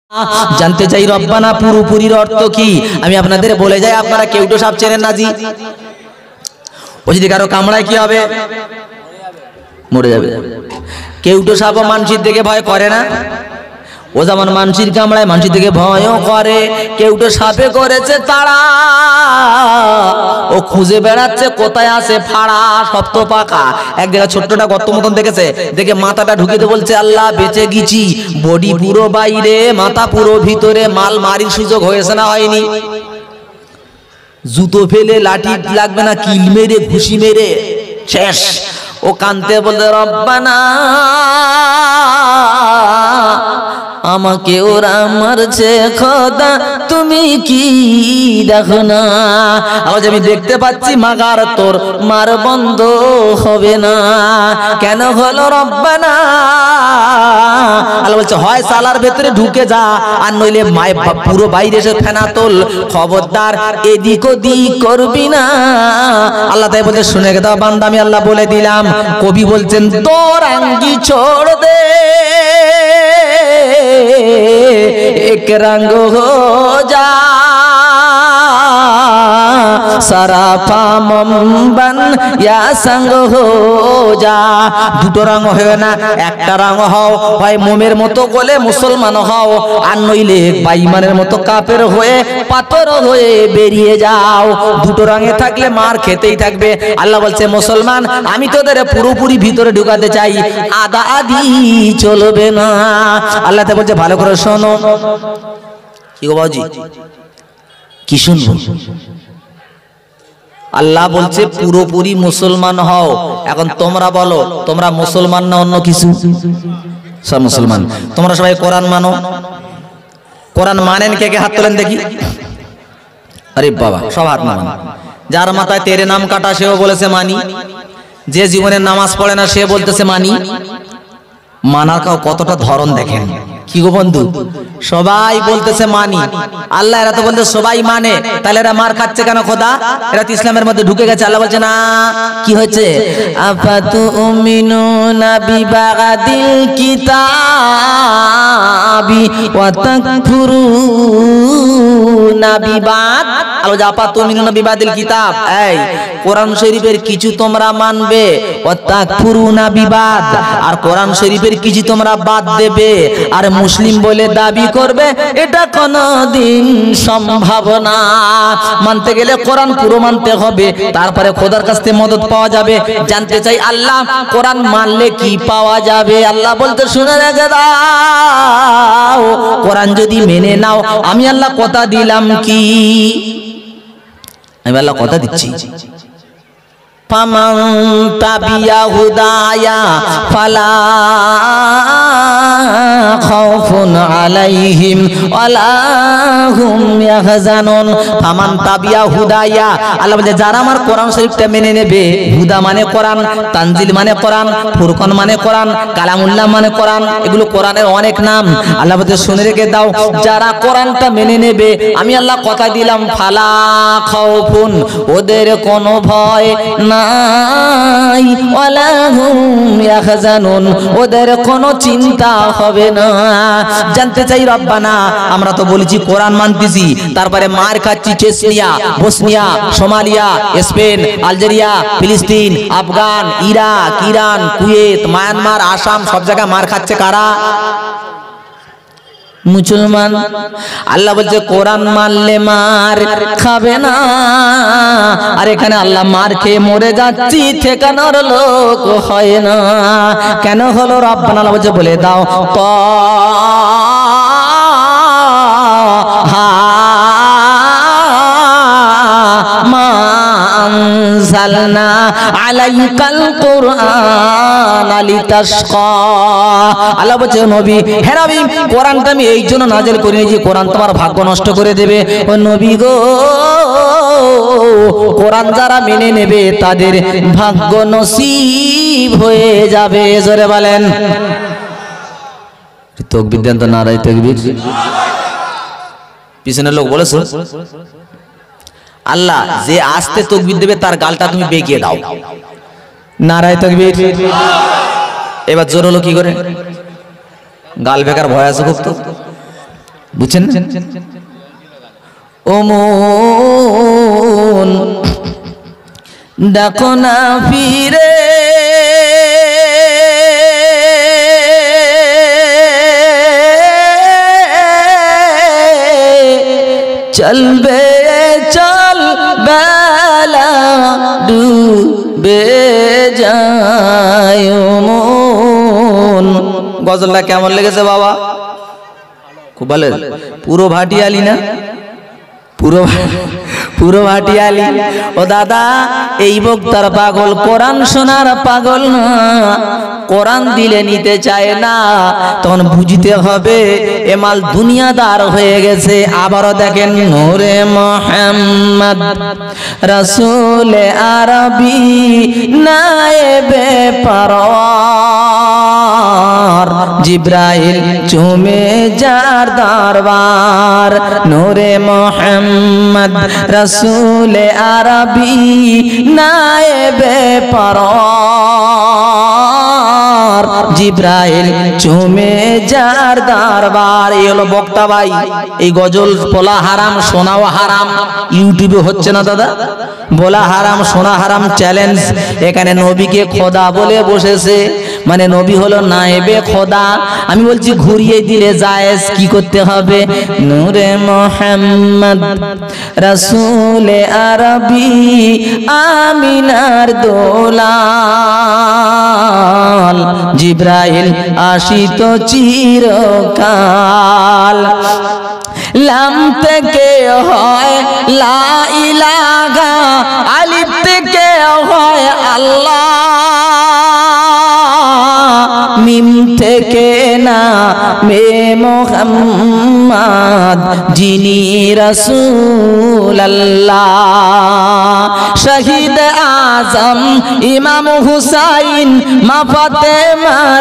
জানতে চাই রব্বানা পুরোপুরির অর্থ কি? আমি আপনাদের বলে যাই, আপনারা কেউটো সাপ চেনেন না জি? ও যদি কারো কামড়ায় কি হবে? মরে যাবে। কেউটো সাপও মানুষের থেকে ভয় করে না? ও যেমন মানুষের কামড়ায় মানুষের থেকে ভয়ও করে, কেউটো সাপে করেছে তারা। ও খুঁজে বেড়াচ্ছে কোথায় আছে ফাড়া শক্ত পাকা। এক জায়গায় ছোট্টটা গর্ত মতন দেখেছে, দেখে মাথাটা ঢুকিতে বলছে আল্লাহ বেঁচে গেছি। বডি পুরো বাইরে, মাথা পুরো ভিতরে, মাল মারির সুযোগ হয়েছে না হয়নি? জুতো ফেলে লাঠি লাগবে না, কিল মেরে ঘুষি মেরে শেষ। ও কানতে বলতে রব্বানা আমাকে ওরা মারছে খোদা তুমি কি দেখো না? আমি দেখতে পাচ্ছি মাগার তোর মার বন্ধ হবে না, কেন হলো রব্বানা? আল্লাহ বলছে হয় সালার ভেতরে ঢুকে যা, আর নইলে পুরো বাইরে এসে ফেনা তোল, খবরদার এদিক ওদিক করবি না। আল্লাহ তাই বলছে শুনে গে দাও বান্দা, আমি আল্লাহ বলে দিলাম। কবি বলছেন তোর আঙ্গি ছোড় দে एक रंग हो जा सराफा मम्बन या संग हो जा। দুটো রং হয় না, একটা রং হও, হয় মোমের মতো গলে মুসলমান হও, আর নইলে বেঈমানের মতো কাফের হয়ে পাথর হয়ে বেরিয়ে যাও। দুটো রঙে থাকলে মার খেতেই থাকবে। আল্লাহ বলছে মুসলমান আমি তোদের পুরোপুরি ভিতরে ঢুকাতে চাই, আদা আদি চলবে না। আল্লাহ তে বলছে ভালো করে শোনো। কি গো বাউজি কি শুনবো? আল্লাহ বলছে পুরোপুরি মুসলমান হও। এখন তোমরা বলো তোমরা মুসলমান না অন্য কিছু? সব মুসলমান। তোমরা সবাই কোরআন মানো? কোরআন মানেন কে কে? হাত তোলেন দেখি। আরে বাবা সব হাত নামান। যার মাথায় তেরে নাম কাটা সেও বলেছে মানি, যে জীবনে নামাজ পড়ে না সে বলতেছে মানি। মানার কতটা ধরন দেখেন। কি গো বন্ধু সবাই বলতেছে মানি, আল্লাহ এরা তো বলতে সবাই মানে, তাহলে এরা মার খাচ্ছে কেন খোদা? এরা তো ইসলামের মধ্যে ঢুকে গেছে। আল্লাহ বলছে না, কি হয়েছে? আফাতুমিনুনা বিবাদিল কিতাবি ওয়া তাকফুরুনা বিবাদ। আল্লাহ আফাতুমিনুনা বিবাদিল কিতাব, এই কোরআন শরীফের কিছু তোমরা মানবে, ওয়া তাকফুরুনা বিবাদ, আর কোরআন শরীফের কিছু তোমরা বাদ দেবে আর মুসলিম বলে দাবি করবে, এটা কোনদিন সম্ভব না। মানতে গেলে কোরআন পুরো মানতে হবে, তারপরে খোদার কাছ থেকে মদদ পাওয়া যাবে। জানতে চাই আল্লাহ কোরআন মানলে কি পাওয়া যাবে? আল্লাহ বলতে শুনে রেখে দাও, কোরআন যদি মেনে নাও আমি আল্লাহ কথা দিলাম কি? আমি আল্লাহ কথা দিচ্ছি, ফামান তাবিয়া হুদায়া ফালা খাউফুন আলাইহিম ওয়ালা হুম ইয়াহজানুন। ফামান তাবিয়া হুদায়া, আল্লাহ বলে যারা আমার কোরআন শরীফটা মেনে নেবে। হুদা মানে কোরআন, তানজিল মানে কোরআন, ফুরকান মানে কোরআন, কালামুল্লাহ মানে কোরআন, এগুলো কোরআনের অনেক নাম। আল্লাহ বলে শুনে রেখে দাও, যারা কোরআনটা মেনে নেবে আমি আল্লাহ কথা দিলাম ফালা খাউফুন, ওদের কোনো ভয় নাই, ওয়ালা হুম ইয়াহজানুন, ওদের কোনো চিন্তা হবে না। জানতে চাই রব্বানা আমরা তো বলেছি কোরআন মানতেছি, তারপরে মার খাচ্ছি Chechnya, Bosnia, Somalia, Spain, Algeria, ফিলিস্তিন, Afghan, Iraq, Iran, Kuwait, Myanmar, Assam, সব জায়গায় মার খাচ্ছে কারা? মুসলমান। আল্লাহ বলছে কোরআন মানলে মার খাবে না, আর এখানে আল্লাহ মার খেয়ে মরে যাচ্ছি, ঠেকানোর লোক হয় না। কেন হলো? রব্বানা আল্লাহ বলছে বলে দাও তো আনজালনা আলাইকাল কুরআন লিতাশকা। আল্লাহ বলছে নবী, হে নবী কোরআনটা আমি এই জন্য নাযিল করিনি যে কোরআন তোমার ভাগ্য নষ্ট করে দেবে। ও নবী গো, কোরআন যারা মেনে নেবে তাদের ভাগ্য নসিব হয়ে যাবে। জোরে বলেন তাকবীর দেন তো, নারায়ে তাকবীর। পিছনের লোক বলেছো আল্লাহ যে আস্তে তাকবীর দেবে তার গালটা তুমি বেঁকিয়ে দাও। নারায়ে তাকবীর। এবার জোর হলো কি করে? গাল বেকার ভয় আছে খুব তো। বুঝছেন? ও মন দেখো না ফিরে, চলবে চল বেলা ডুবে যায় মন। গজলটা কেমন লেগেছে বাবা? খুব ভালো। পুরো ভাটিয়ালি না? পুরো ভাটিয়ালি। ও দাদা, এই বক্তার পাগল, কোরআন শোনার পাগল না। কোরআন দিলে নিতে চায় না, তখন বুঝতে হবে এ মাল দুনিয়াদার হয়ে গেছে। আবারও দেখেন, নূরে মুহাম্মদ রাসূল আরবি নায়েবে পারওয়ার, জিব্রাইল চুমে যার দরবার। নূরে মুহাম্মদ রাসূল আরবি নায়েবে পারওয়ার, জিব্রাইল চুমে যার দরবার। এই হলো বক্তা ভাই। এই গজল বলা হারাম, শোনাও হারাম। ইউটিউবে হচ্ছে না দাদা? বলা হারাম, শোনা হারাম চ্যালেঞ্জ। এখানে নবীকে খোদা বলে বসেছে, মানে নবী হলো নায়েবে খোদা। আমি বলছি ঘুরিয়ে দিলে জায়েজ। কি করতে হবে? নূরে মুহাম্মদ রাসূল আরবি আমিনার দোলাল, জিব্রাইল আসিত চিরকাল। লাম থেকে হয় লা ইলাহা, আলিফ থেকে হয় আল্লাহ, মিম থেকে না মে মুহাম্মদ যিনি রাসূলুল্লাহ। শহীদ আজম ইমাম হুসাইন মা ফাতেমার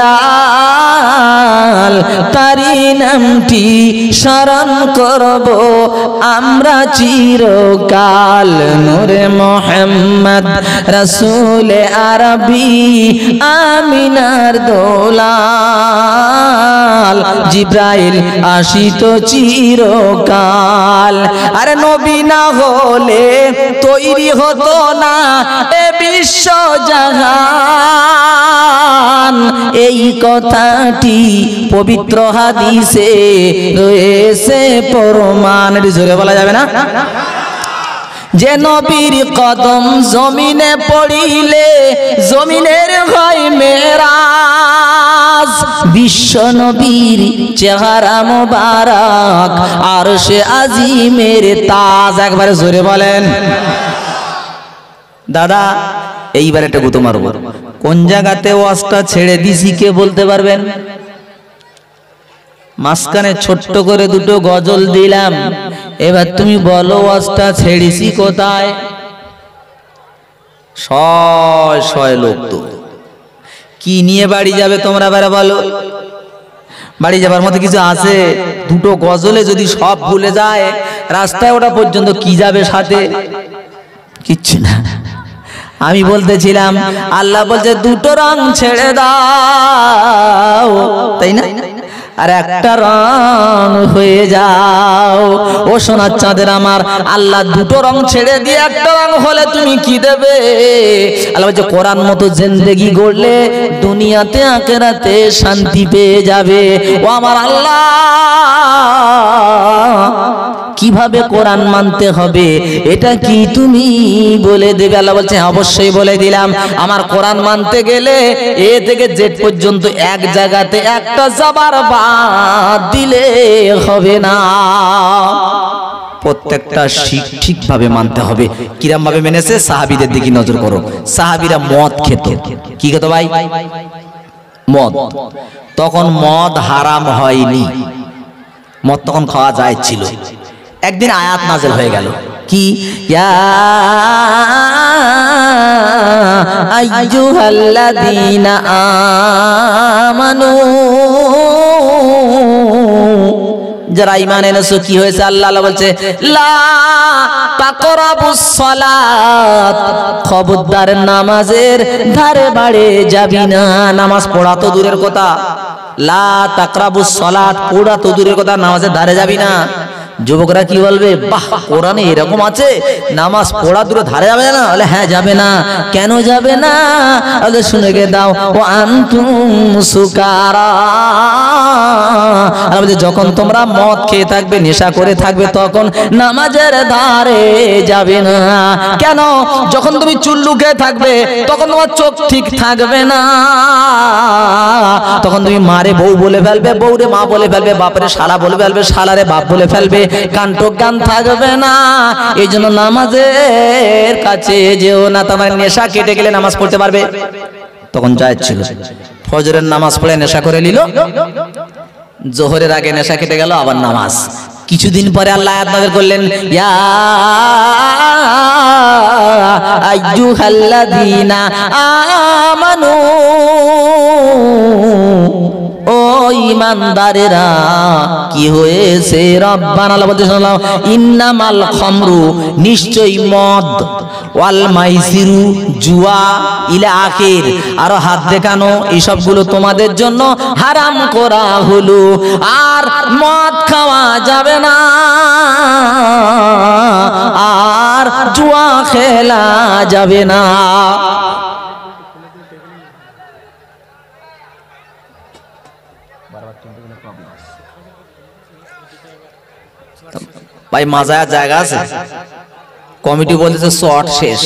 দুলাল, তারি নামটি স্মরণ করব আমরা চিরকাল। নূরে মুহাম্মদ রাসূল আরবি আমিনার দোলাল, জিব্রাইল আসিত চিরকাল। আরে নবী না হলে তৈরি হতো না এ বিশ্ব জাহান। এই কথাটি পবিত্র হাদিসে রয়েছে প্রমাণ। জোরে বলা যাবে না? যে নবীর কদম জমিনে পড়িলে জমিনের হয় মেরাজ, বিশ্ব নবীর চেহারা মোবারক আরশে আজিমের তাজ। একবারে জোরে বলেন। দাদা এইবার একটা গুতো মারব। কোন জায়গাতে ওয়াজটা ছেড়ে দিছি কে বলতে পারবেন? মাঝখানে ছোট্ট করে দুটো গজল দিলাম, এবার তুমি বলো ওয়াজটা ছেড়েছি কোথায়? শয় শয় লোক তো। কি নিয়ে বাড়ি যাবে তোমরা এবারে বলো? বাড়ি যাবার মতো কিছু আছে? দুটো গজলে যদি সব ভুলে যায়, রাস্তায় ওটা পর্যন্ত কি যাবে সাথে? কিচ্ছু না। আমি বলতেছিলাম আল্লাহ বলছে দুটো রং ছেড়ে দাও, তাই না? আর একটা রং হয়ে যাও। ও সোনার চাঁদের আমার, আল্লাহ দুটো রং ছেড়ে দিয়ে একটা রং হলে তুমি কি দেবে? আল্লাহ বলছে কোরআন মতো জিন্দেগি গড়লে দুনিয়াতে আখিরাতে শান্তি পেয়ে যাবে। ও আমার আল্লাহ, কিভাবে কোরআন মানতে হবে এটা কি তুমি বলে দেবে? আল্লাহ বলছে অবশ্যই বলে দিলাম। আমার কোরআন মানতে গেলে এ থেকে জেড পর্যন্ত এক জায়গাতে একটা জবর বাদ দিলে হবে না। প্রত্যেকটা ঠিকভাবে মানতে হবে। কিরম ভাবে মেনেছে? সাহাবীদের দিকে নজর করো। সাহাবীরা মদ খেত। কি খেত ভাই? মদ। তখন মদ হারাম হয়নি, মদ তখন খাওয়া যায় ছিল। একদিন আয়াত নাযিল হয়ে গেল, কি ইয়া আইয়ুহাল্লাযীনা আমানু, যারা ঈমান এনেছো কি হয়েছে? আল্লাহ বলছে লা তাকরাবুস সালাত, খবরদার নামাজের ধারে বাড়ে যাবি না। নামাজ পড়া তো দূরের কথা, লা তাকরাবুস সালাত, পড়া তো দূরের কথা নামাজের ধারে যাবি না। যুবকরা কি বলবে, বাহ কোরআনে এরকম আছে নামাজ পড়া দূরে ধারে যাবে না? বলে হ্যাঁ যাবে না। কেন যাবে না? বলে শুনে গে দাও, ও আনতুম সুকারা, যখন তোমরা মদ খেয়ে থাকবে, নেশা করে থাকবে, তখন নামাজের ধারে যাবে না। কেন? যখন তুমি চুল্লু খেয়ে থাকবে তখন তোমার চোখ ঠিক থাকবে না, তখন তুমি মারে বউ বলে ফেলবে, বউরে মা বলে ফেলবে, বাপরে শালা বলে ফেলবে, শালারে বাপ বলে ফেলবে, কান্টক গান থাকবে না। এই জন্য নামাজের কাছে যেও না। তোমার নেশা কেটে গেলে নামাজ পড়তে পারবে। তখন জায়েজ ছিল, ফজরের নামাজ পড়ে নেশা করে নিল, জোহরের আগে নেশা কেটে গেল, আবার নামাজ। কিছুদিন পরে আল্লাহ আয়াত নাযিল করলেন, ইয়া আইয়ুহাল্লাযীনা আমানু, ও ঈমানদারেরা কি হয়েছে, রব্বানা আল্লাহ বলতে শুনলাম, ইন্নামাল খামরু, নিশ্চয়ই মদ, ওয়াল মাইসিরু, জুয়া, ইলা আখির, আর হাত দেখানো, এই সবগুলো তোমাদের জন্য হারাম করা হলো। আর মদ খাওয়া যাবে না, আর জুয়া খেলা যাবে না। ভাই মাজার জায়গা আছে, কমিটি বলতেছে শর্ট শেষ,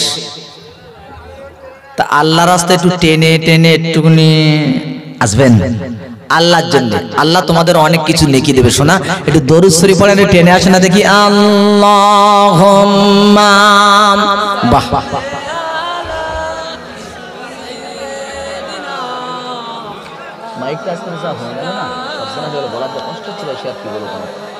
তা আল্লাহ রাস্তায় একটু টেনে টেনে একটুখানি আসবেন আল্লাহর জন্য। আল্লাহ তোমাদের অনেক কিছু নেকি দেবে। শোনা, একটু দরুদ শরীফ পড়ে টেনে আসে না দেখি। আল্লাহুম্মা, বাহ, মাইকটা আসতে না হয় না, সবসময় হলো বলার তো কষ্ট ছিল, সে আর কি বলবো।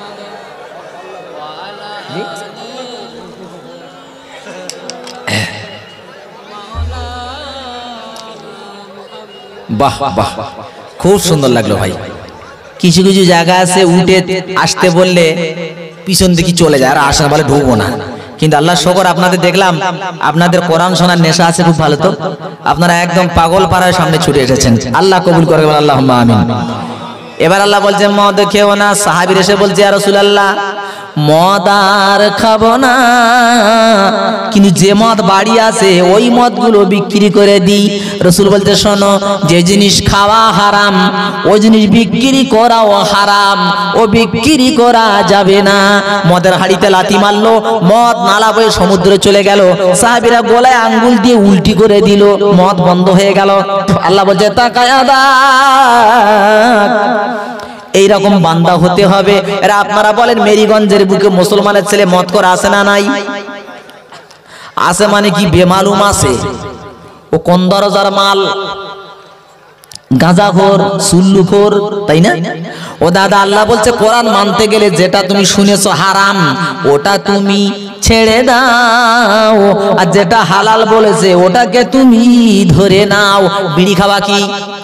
বাহ বাহ, খুব সুন্দর লাগলো ভাই। কিছু কিছু জায়গা আছে উঠে আসতে বললে পিছন দিকে চলে যায়, আর আসে না, বলে ঢুকবো না। কিন্তু আল্লাহ শুকর, আপনাদের দেখলাম আপনাদের কোরআন শোনার নেশা আছে, খুব ভালো। তো আপনারা একদম পাগল পাড়ার সামনে ছুটে এসেছেন, আল্লাহ কবুল করে, আল্লাহুম্মা আমিন। এবার আল্লাহ বলছে মদ খেও না। সাহাবীর এসে বলছে, ইয়া রাসূলুল্লাহ মদ আর খাবো না, কিন্তু যে মদ বাড়ি আছে ওই মদগুলো বিক্রি করে দিই। রাসূল বলতে, শোনো, যে জিনিস খাওয়া হারাম ওই জিনিস বিক্রি করাও হারাম, ও বিক্রি করা যাবে না। মদের হাড়িতে লাথি মারলো, মদ নালা বয়ে সমুদ্রে চলে গেল, সাহাবীরা গলায় আঙ্গুল দিয়ে উল্টি করে দিল, মদ বন্ধ হয়ে গেল। আল্লাহ বলছে, তাকায়া দেখ, এইরকম বান্দা হতে হবে। এরা আপনারা বলেন মেরিগঞ্জের বুকে মুসলমানের ছেলে মদ করে আসে না? নাই আসে, মানে কি বেমালুম আছে, ও কোন দরজার মাল, গাঁজাখোর, সুল্লুখোর, তাই না? ও দাদা, আল্লাহ বলছে কোরআন মানতে গেলে যেটা তুমি শুনেছো হারাম ওটা তুমি ছেড়ে দাও, আর যেটা হালাল বলেছে ওটাকে তুমি ধরে নাও। বিড়ি খাওয়া কি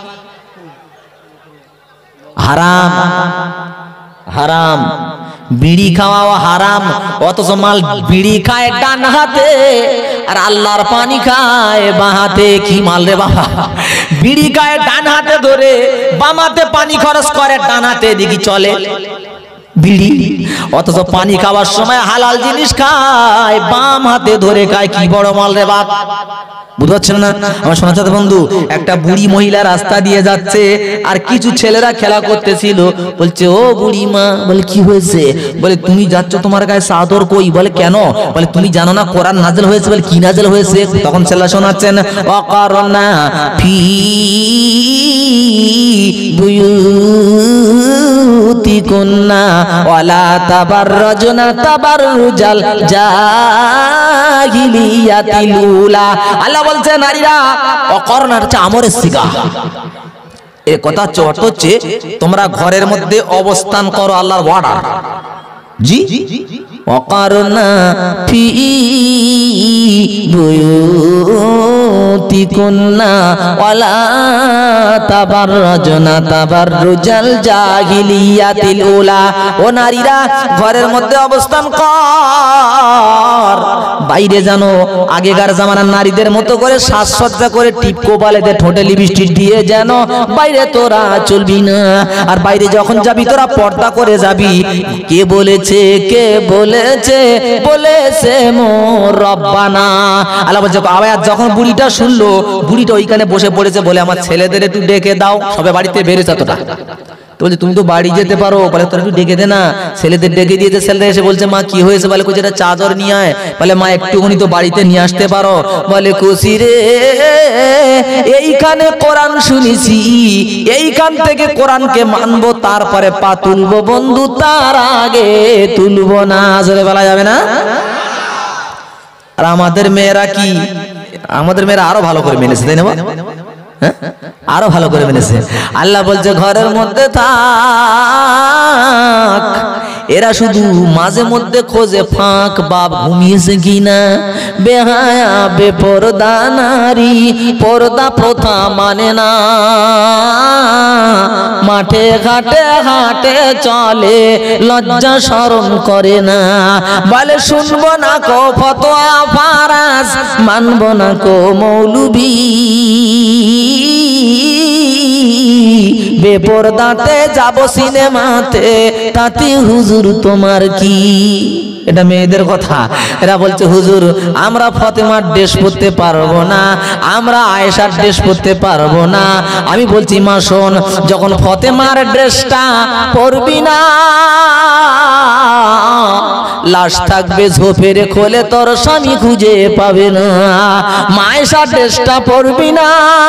হারাম? হারাম। বিড়ি খাওয়া হারাম, অথচ মাল বিড়ি খায় ডান হাতে আর আল্লাহর পানি খায় বাঁ হাতে। কি মাল রে বাবা! বিড়ি খায় ডান হাতে ধরে, বাম হাতে পানি খরচ করে, ডান হাতে দিকে চলে বিড়ি, অথচ পানি খাওয়ার সময় হালাল জিনিস খায়, বাম হাতে ধরে খায়। কি বড় মাল রে বাপ! বুঝতে পারছেন না? আমার শোনা চাচা বন্ধু, একটা বুড়ি মহিলা রাস্তা দিয়ে যাচ্ছে, আর কিছু ছেলেরা খেলা করতেছিল। বলছে, ও বুড়ি মা। বলে, কি হয়েছে? বলে, তুমি যাচ্ছ, তোমার গায়ে চাদর কই? বলে, কেন? বলে, তুমি জানো না কোরআন নাযিল হয়েছে? বলে, কি নাযিল হয়েছে? তখন ছেলেরা শোনাচ্ছেন, ওয়াকারনা ফি বুয়ুতিকুন্না ওয়ালা তাবাররাজনা তাবাররুজাল জাহিলিয়াতিল উলা। আল্লাহ বলছে, নারীরা অকর্ণার হচ্ছে আমরের সিগা। এ কথা অর্থ হচ্ছে তোমরা ঘরের মধ্যে অবস্থান করো, আল্লাহর অর্ডার। জি, ওয়াকারনা ফি বুয়ুতিকুন্না ওয়ালা তাবাররাজনা তাবাররুজাল জাহিলিয়াতিল উলা। ও নারীরা ঘরের মধ্যে অবস্থান কর, বাইরে জানো আগেকার জামানার নারীদের মতো করে সাজসজ্জা করে টিপকো বালেতে ঠোঁটে লিপস্টিক দিয়ে যেন বাইরে তোরা চলবি না। আর বাইরে যখন যাবি তোরা পর্দা করে যাবি। কে বলেছে, কে বলেছে, বলেছে মোর রব্বানা। আল্লাহ বলছে আওয়াজ যখন বুড়িটা শুনলো, বুড়িটা ওইখানে বসে পড়েছে, বলে আমার ছেলেদের একটু ডেকে দাও, সবে বাড়িতে বেরিয়েছে এতটা। তো বলছে তুমি তো বাড়ি যেতে পারো, বলে তোরা একটু ডেকে দে না। ছেলেদের ডেকে দিয়েছে, ছেলেরা এসে বলছে মা কি হয়েছে, বলে কইছে এটা চাদর নিয়ে আয়। বলে মা একটুখানি তো বাড়িতে নিয়ে আসতে পারো। বলে খুশি রে, এইখানে কোরআন শুনেছি, এইখান থেকে কোরআনকে মানবো, তারপরে পা তুলবো বন্ধু, তার আগে তুলবো না। আসলে বলা যাবে না। আর আমাদের মেয়েরা কি, আমাদের মেয়েরা আরো ভালো করে মেনেছে, তাই না? আরো ভালো করে মেনেছে। আল্লাহ বলছে ঘরের মধ্যে থাক, এরা শুধু মাঝে মধ্যে খোঁজে ফাঁক, বাপ ঘুমিয়েছে কিনা। বেহায়া বেপরদা নারী পর্দা প্রথা মানে না, মাঠে ঘাটে হাটে চলে লজ্জা শরম করে না। বলে শুনবো না কো ফতোয়া ফারাজ, মানবো না কো মৌলবি, বেপরদাতে যাব সিনেমাতে, তাতে হুজুর তোমার কি। এটা মেয়েদের কথা। এরা বলছে হুজুর আমরা ফাতেমার ড্রেস পরতে পারবো না, আমরা আয়েশার ড্রেস পরতে পারবো না। আমি বলছি মা শোন, যখন ফাতেমার ড্রেসটা পরবি না, লাশ থাকবে ঝোপের খোলে, তোর স্বামী খুঁজে পাবে না। আয়েশার ড্রেসটা পরবি না,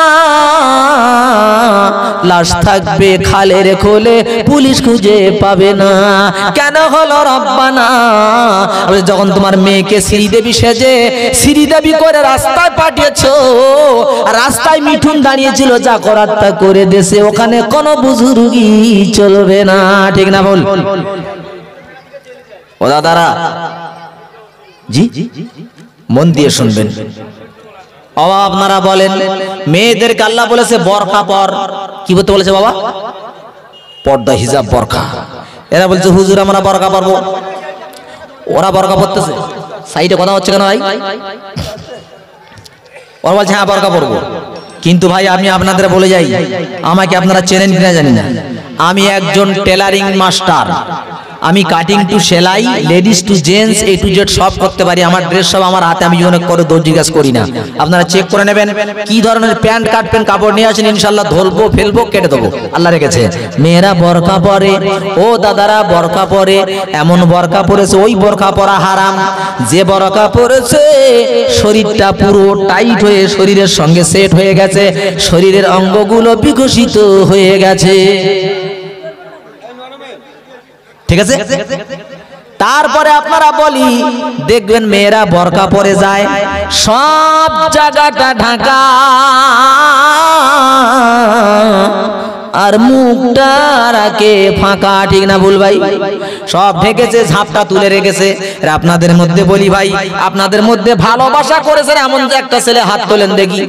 লাশ থাকবে খালের খোলে, পুলিশ খুঁজে পাবে না। কেন হলো রব্বানা? যখন তোমার মেয়েকে শ্রীদেবী সেজে শ্রীদেবী করে রাস্তায় পাঠিয়েছো, রাস্তায় মিঠুন দাঁড়িয়েছিল, যা করার তা করে দেশে, ওখানে কোনো বুজুর্গি চলবে না, ঠিক না বল? ও দাদারা জি মন দিয়ে শুনবেন। আপনারা বলেন মেয়েদেরকে আল্লাহ বলেছে বোরকা পর, কি বলতে বলেছে বাবা? পর্দা হিজাব বোরকা। এরা বলছে হুজুর আমরা বোরকা পরবো, ওরা বোরকা পরতেছে। সাইডে কথা হচ্ছে কেন ভাই? ওরা বলছে হ্যাঁ বোরকা পরবো। কিন্তু ভাই আমি আপনাদের বলে যাই, আমাকে আপনারা চেনেন কিনা জানি না, আমি একজন টেলারিং মাস্টার। আমি কাটিং টু সেলাই, ladies to gents, A to Z সব করতে পারি। আমার ড্রেস সব আমার হাতে, আমি জীবনে করে দর্জি কাজ করি না। আপনারা চেক করে নেবেন কি ধরনের প্যান্ট কাটবেন, কাপড় নিয়ে আসেন, ইনশাল্লাহ ধরবো ফেলবো কেটে দেবো, আল্লাহ রেখেছে। মেয়েরা বোরকা পরে, ও দাদারা বোরকা পরে, এমন বোরকা পরেছে ওই বোরকা পরা হারাম। যে বোরকা পরেছে শরীরটা পুরো টাইট হয়ে শরীরের সঙ্গে সেট হয়ে গেছে, শরীরের অঙ্গগুলো বিকশিত হয়ে গেছে, ঠিক আছে? তারপরে আপনারা বলি দেখবেন মেয়েরা বোরকা পরে যায়, সব জায়গাটা ঢাকা, আর মুখটা রাখে ফাঁকা, ঠিক না ভুল ভাই? সব ঢেকেছে, ঝাপটা তুলে রেখেছে। আপনাদের মধ্যে বলি ভাই, আপনাদের মধ্যে ভালোবাসা করেছেন এমন যে একটা ছেলে হাত তোলেন দেখি।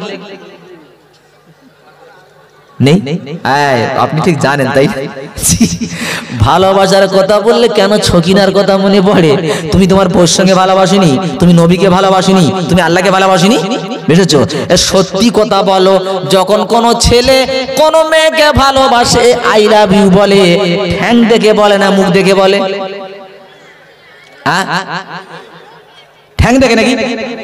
নেই? আপনি ঠিক জানেন তাই? ভালোবাসার কথা বললে কেন ছকিনার কথা মনে পড়ে? তুমি তোমার বউর সঙ্গে ভালোবাসিনি, তুমি নবীকে ভালোবাসিনি, তুমি আল্লাহকে ভালোবাসিনি, বুঝেছো? সত্যি কথা বলো, যখন কোনো ছেলে কোনো মেয়েকে ভালোবাসে, আই লাভ ইউ বলে, ঠ্যাং দেখে বলে না মুখ দেখে বলে? ঠ্যাং দেখে নাকি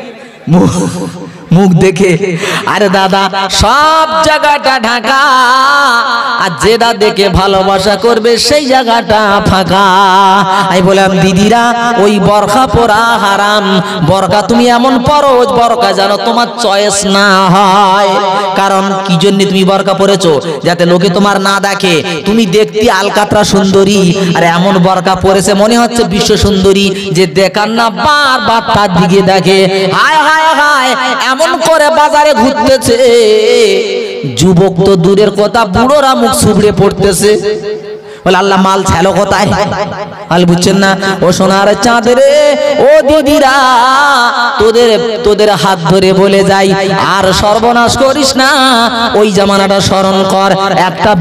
মুখ দেখে? আরে দাদা সব জায়গাটা ঢাকা, আর যেটা দেখে ভালোবাসা করবে সেই জায়গাটা ফাঁকা। আমি বললাম দিদিরা ওই বোরকা পরা হারাম। বোরকা তুমি এমন পরো বোরকা যেন তোমার চয়েস না হয়। কারণ কি জন্য তুমি বোরকা পরেছো? যাতে লোকে তোমার না দেখে। তুমি দেখতে আলকাতরা সুন্দরী, আর এমন বোরকা পরেছে মনে হচ্ছে বিশ্ব সুন্দরী, যে দেখার না বারবার তার দিকে দেখে। হায় হায় হায়, এমন করে বাজারে ঘুরতেছে, যুবক তো দূরের কথা, বুড়োরা মুখ সুবড়ে পড়তেছে। বলে আল্লাহ মাল ছেলো কোথায়? মাল বুঝছেন না? ও সোনার চাঁদ রে, ও দিদিরা, তোদের হাত ধরে বলে যাই, আর সর্বনাশ করিস না। ওই জামানাটা স্মরণ কর, একটা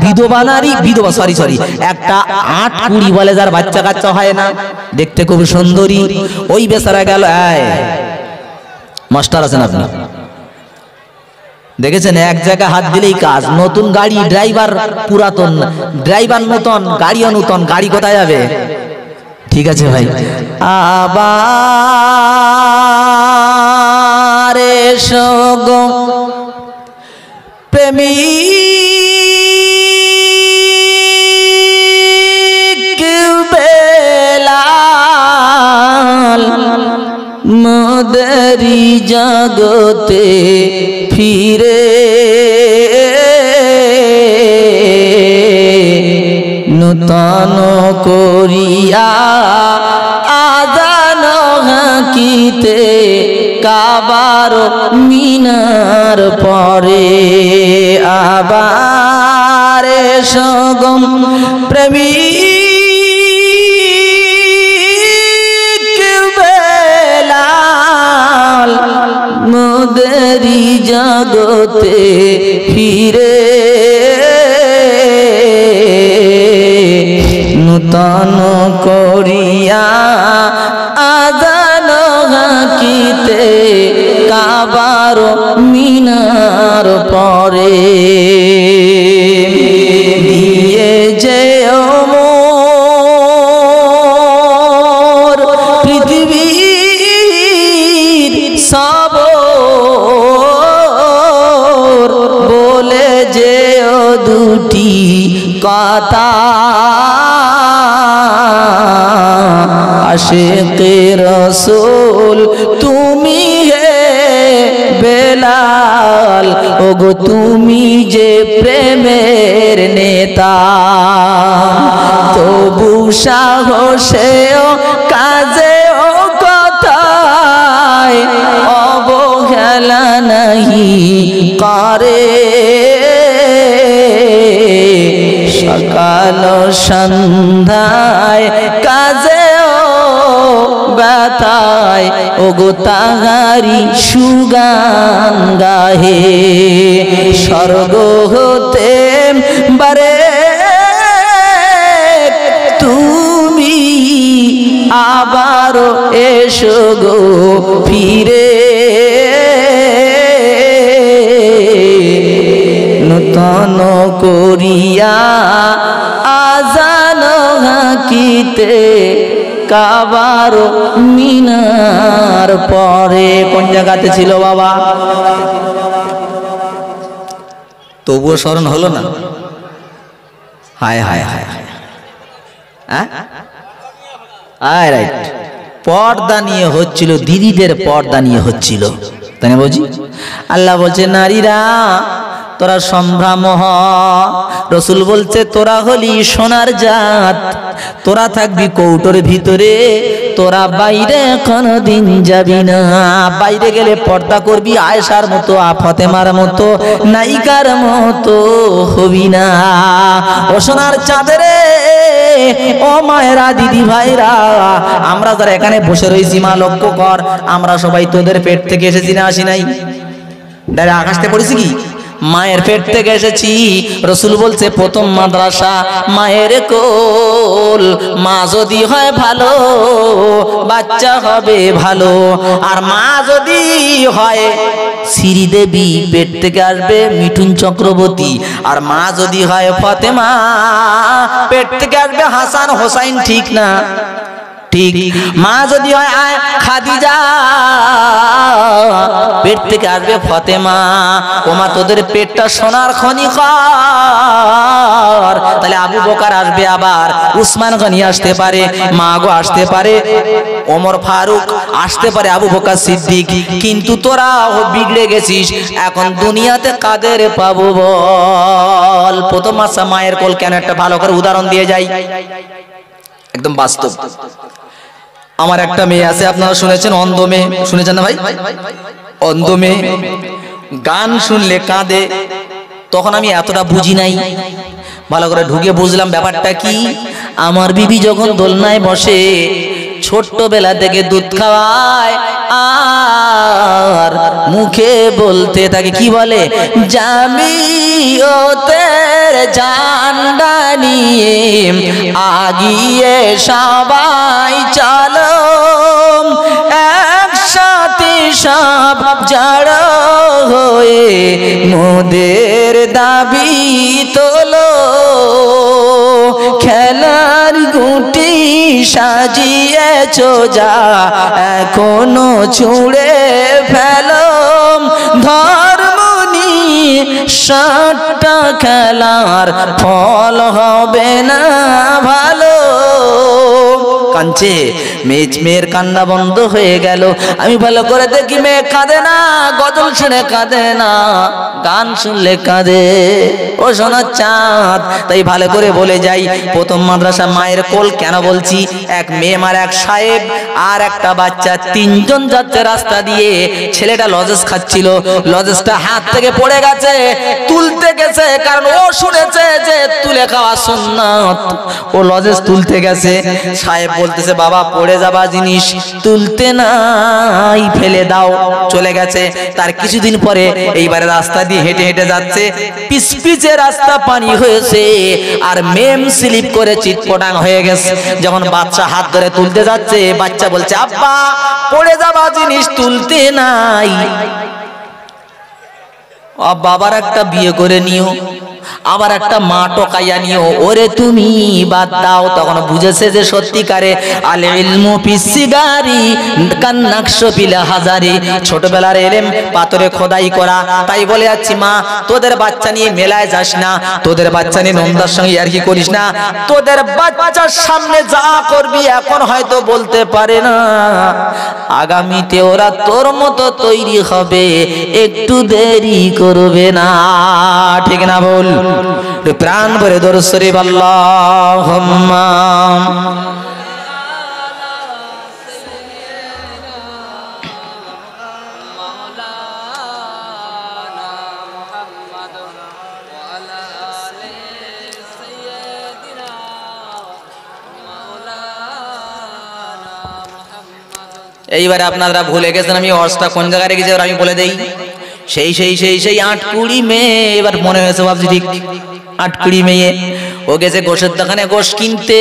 একটা 8-20 বলে যার বাচ্চা কাচ্চা হয় না, দেখতে খুব সুন্দরী, ওই বেচারা গেল। মাস্টার আছেন আপনি, দেখেছেন এক জায়গায় হাত দিলেই কাজ। নতুন গাড়ি, ড্রাইভার পুরাতন, ড্রাইভার নতুন, গাড়িও নতুন, গাড়ি কোথায় যাবে? ঠিক আছে ভাই, আবার এসো গো প্রেমিক বেলাল, মোদেরি জগতে ফিরে নূতন করিয়া আজান হাকিতে কাবার মিনার পরে। আবার এসো গো প্রেমিক বেলাল, মোদেরি জগতে ফিরে নূতন করিয়া আজান হাকিতে কাবার মিনার পরে। দিয়ে যেও মোর পৃথিবীর সবর, বলে যেও দুটি কথা, আশিকে রাসূল তুমি হে বেলাল, ওগো তুমি যে প্রেমের নেতা। তবু সাহসেও কাজেও কথায় অবহেলা নাহি করে। সকাল সন্ধ্যায় কাজেও ব্যথায় ওগো তাহারি সুগান গাহে। স্বর্গ হতে বারে তুমি আবার এসো গো ফিরে নূতন করিয়া আজান হাকিতে কাবার মিনার পরে। কোন জায়গাতে ছিল বাবা? তবুও স্মরণ হলো না? হায় হায় হায় হায়, হ্যাঁ রাইট। পর্দা নিয়ে হচ্ছিল, দিদিদের পর্দা নিয়ে হচ্ছিল, তাই না বলছি? আল্লাহ বলছে নারীরা তোরা সম্ভ্রাম হ। রসুল বলছে তোরা হলি সোনার জাত, তোরা থাকবি কৌটোর ভিতরে, তোরা বাইরে কোনদিন যাবি না। বাইরে গেলে পর্দা করবি, আয়েশার মতো, ফাতেমার মতো, নায়িকার মতো হবি না। ও সোনার চাঁদরে, ও মায়েরা, দিদি ভাইরা, আমরা যারা এখানে বসে রয়েছি, মা লক্ষ্য কর, আমরা সবাই তোদের পেট থেকে এসেছি না আসি নাই? ডাইরেক্ট আকাশ থেকে পড়েছি কি? মায়ের পেট থেকে এসেছি। রসুল বলছে প্রথম মাদ্রাসা মায়ের কোল। মা যদি হয় ভালো, বাচ্চা হবে ভালো। আর মা যদি হয় শ্রীদেবী, পেট থেকে আসবে মিঠুন চক্রবর্তী। আর মা যদি হয় ফাতেমা, পেট থেকে আসবে হাসান হোসাইন। ঠিক না? ঠিক। মা যদি হয় খাদিজা, পেট থেকে আসবে ফাতেমা। ও মা, তোদের পেটটা সোনার খনি কর। তাহলে আবু বকর আসবে, আবার উসমান গনি আসতে পারে, মা গো আসতে পারে, ওমর ফারুক আসতে পারে, আবু বকর সিদ্দিক। কিন্তু তোরা বিগড়ে গেছিস। এখন দুনিয়াতে কাদের পাবো বল? প্রথম মাসা মায়ের কোল। কেন? একটা ভালো করে উদাহরণ দিয়ে যাই, একদম বাস্তব। আমার একটা মেয়ে আছে, আপনারা শুনেছেন, অন্ধ মেয়ে, শুনেছেন না ভাই? অন্ধ মেয়ে গান শুনলে কাঁদে। তখন আমি এতটা বুঝি নাই, ভালো করে ঢুকে বুঝলাম ব্যাপারটা কি। আমার বিবি যখন দোলনায় বসে ছোট্টবেলা থেকে দুধ খাওয়ায় আর মুখে বলতে থাকে, কি বলে, জামিয়তের ঝান্ডা নিয়ে আগিয়ে সবাই চলো, একসাথে সব জড়ো হয়ে মোদের দাবি তোলো, খেলার গুটি সাজিয়েছো যা এখনো ছুঁড়ে ফেলো, ধর্ম নিয়ে সাতটা খেলার ফল হবে না ভালো। কাঁদছে মেয়ের কান্না বন্ধ হয়ে গেল। আমি ভালো করে দেখি মেয়ে কাঁদে না, গজল শুনে কাঁদে না, গান শুনলে কাঁদে। ও সোনার চাঁদ, তাই ভালো করে বলে যাই, প্রথম মাদ্রাসা মায়ের কোল কেন বলছি, এক মেয়ে আর এক সাহেব আর একটা বাচ্চা, তিনজন যাচ্ছে রাস্তা দিয়ে। ছেলেটা লজেস খাচ্ছিল, লজেসটা হাত থেকে পড়ে গেছে, তুলতে গেছে, কারণ ও শুনেছে যে তুলে খাওয়া সুন্নাত। ও লজেস তুলতে গেছে, সাহেব বলতেছে, বাবা পড়ে যাবা জিনিস তুলতে নাই, ফেলে দাও। চলে গেছে। তার কিছুদিন পরে এইবারে রাস্তা দিয়ে হেঁটে হেঁটে যাচ্ছে, পিচপিচে রাস্তা পানি হয়েছে আর মেম স্লিপ করে চিটপটাং হয়ে গেছে। যখন বাচ্চা হাত ধরে তুলতে যাচ্ছে, বাচ্চা বলছে, আব্বা পড়ে যাবা জিনিস তুলতে নাই। বাবার একটা বিয়ে করে নিও, আবার একটা মা টকাইয়া নিও, ওরে তুমি বাদ দাও। তখন বুঝেছে যে সত্যিকারে আল ইলমু ফিসসিগারি কান্নাকশ ফিল হাজারি, ছোটবেলার এলেম পাথরে খোদাই করা। তাই বলে যাচ্ছি, মা তোদের বাচ্চা নিয়ে মেলায় যাস না, তোদের বাচ্চা নিয়ে নন্দার সঙ্গে আর কি করিস না, তোদের বাচ্চার সামনে যা করবি এখন হয়তো বলতে পারে না, আগামীতে ওরা তোর মতো তৈরি হবে, একটু দেরি করবে না। ঠিক না বল? প্রাণ ভরে দরুদ শরীফ আল্লাহুম্মা। এইবারে আপনারা ভুলে গেছেন আমি অর্সটা কোন জায়গায় রেখেছি, আমি বলে দেই। সেই 8-20 মেয়ে, এবার মনে হয়েছে ভাবছি ঠিক 8-20 মেয়ে। ও গেছে গোশের দোকানে গোশ কিনতে,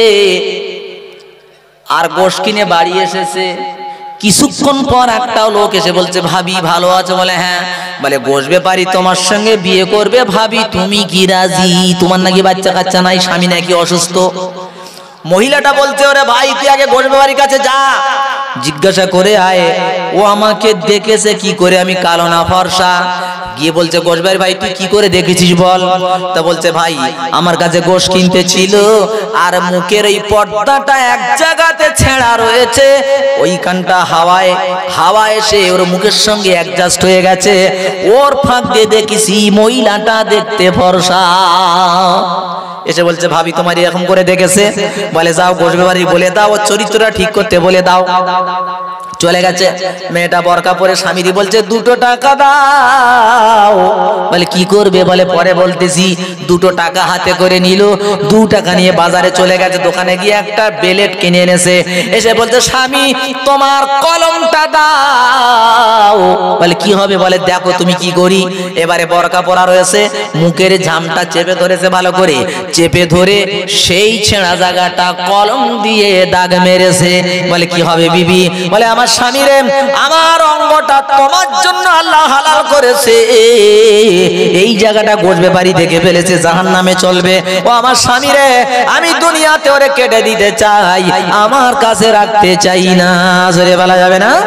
আর গোশ কিনে বাড়ি এসেছে। কিছুক্ষণ পর একটাও লোক এসে বলছে, ভাবি ভালো আছো? বলে হ্যাঁ। বলে গোশ ব্যাপারী তোমার সঙ্গে বিয়ে করবে, ভাবি তুমি কি রাজি? তোমার নাকি বাচ্চা কাচ্চা নাই, স্বামী নাকি অসুস্থ। মহিলাটা বলছে, ওরে ভাই তুই আগে গোশ ব্যাপারীর কাছে যা, জিজ্ঞাসা করে আয় ও আমাকে দেখেছে কি করে, আমি কালো না ফর্সা। গিয়ে বলছে, গোশ ব্যাপারী ভাই তুই কি করে দেখেছিস বল। তা বলছে, ভাই আমার কাছে গোশ কিনতে ছিল আর মুখের এই পর্দাটা এক জায়গাতে ছেঁড়া রয়েছে, ওইখানটা হাওয়া এসে ওর মুখের সঙ্গে অ্যাডজাস্ট হয়ে গেছে, ওর ফাঁক দিয়ে দেখেছি মহিলাটা দেখতে ফর্সা। এসে বলছে, ভাবি তোমার এরকম করে দেখেছে? বলে যাও গোশ ব্যাপারী বলে দাও ওর চরিত্রটা ঠিক করতে বলে দাও। চলে গেছে। মেয়েটা বরকা পরে স্বামীরি বলছে, 2 টাকা দাও। বলে কি করবে? বলে পরে বলতেছি। 2 টাকা হাতে করে নিল, 2 টাকা নিয়ে বাজারে চলে গেছে, দোকানে গিয়ে একটা বেলেট কিনে এনেছে। এসে বলছে, স্বামী তোমার কলমটা দাও। বলে কি হবে? বলে দেখো তুমি কি করি। এবারে বরকা পরা রয়েছে, মুখের ঝামটা চেপে ধরেছে, ভালো করে চেপে ধরে সেই ছেঁড়া জায়গাটা কলম দিয়ে দাগ মেরেছে। বলে কি হবে বিবি? বলে আমার স্বামী রে, আমার অঙ্গটা তোমার জন্য আল্লাহ হালাল করেছে, এই জায়গাটা গোশ ব্যাপারী দেখে ফেলেছে, জাহান্নামে চলবে। ও আমার স্বামী রে, আমি দুনিয়াতে ওরে কেটে দিতে চাই, আমার কাছে রাখতে চাই না। জোরে বলা যাবে না?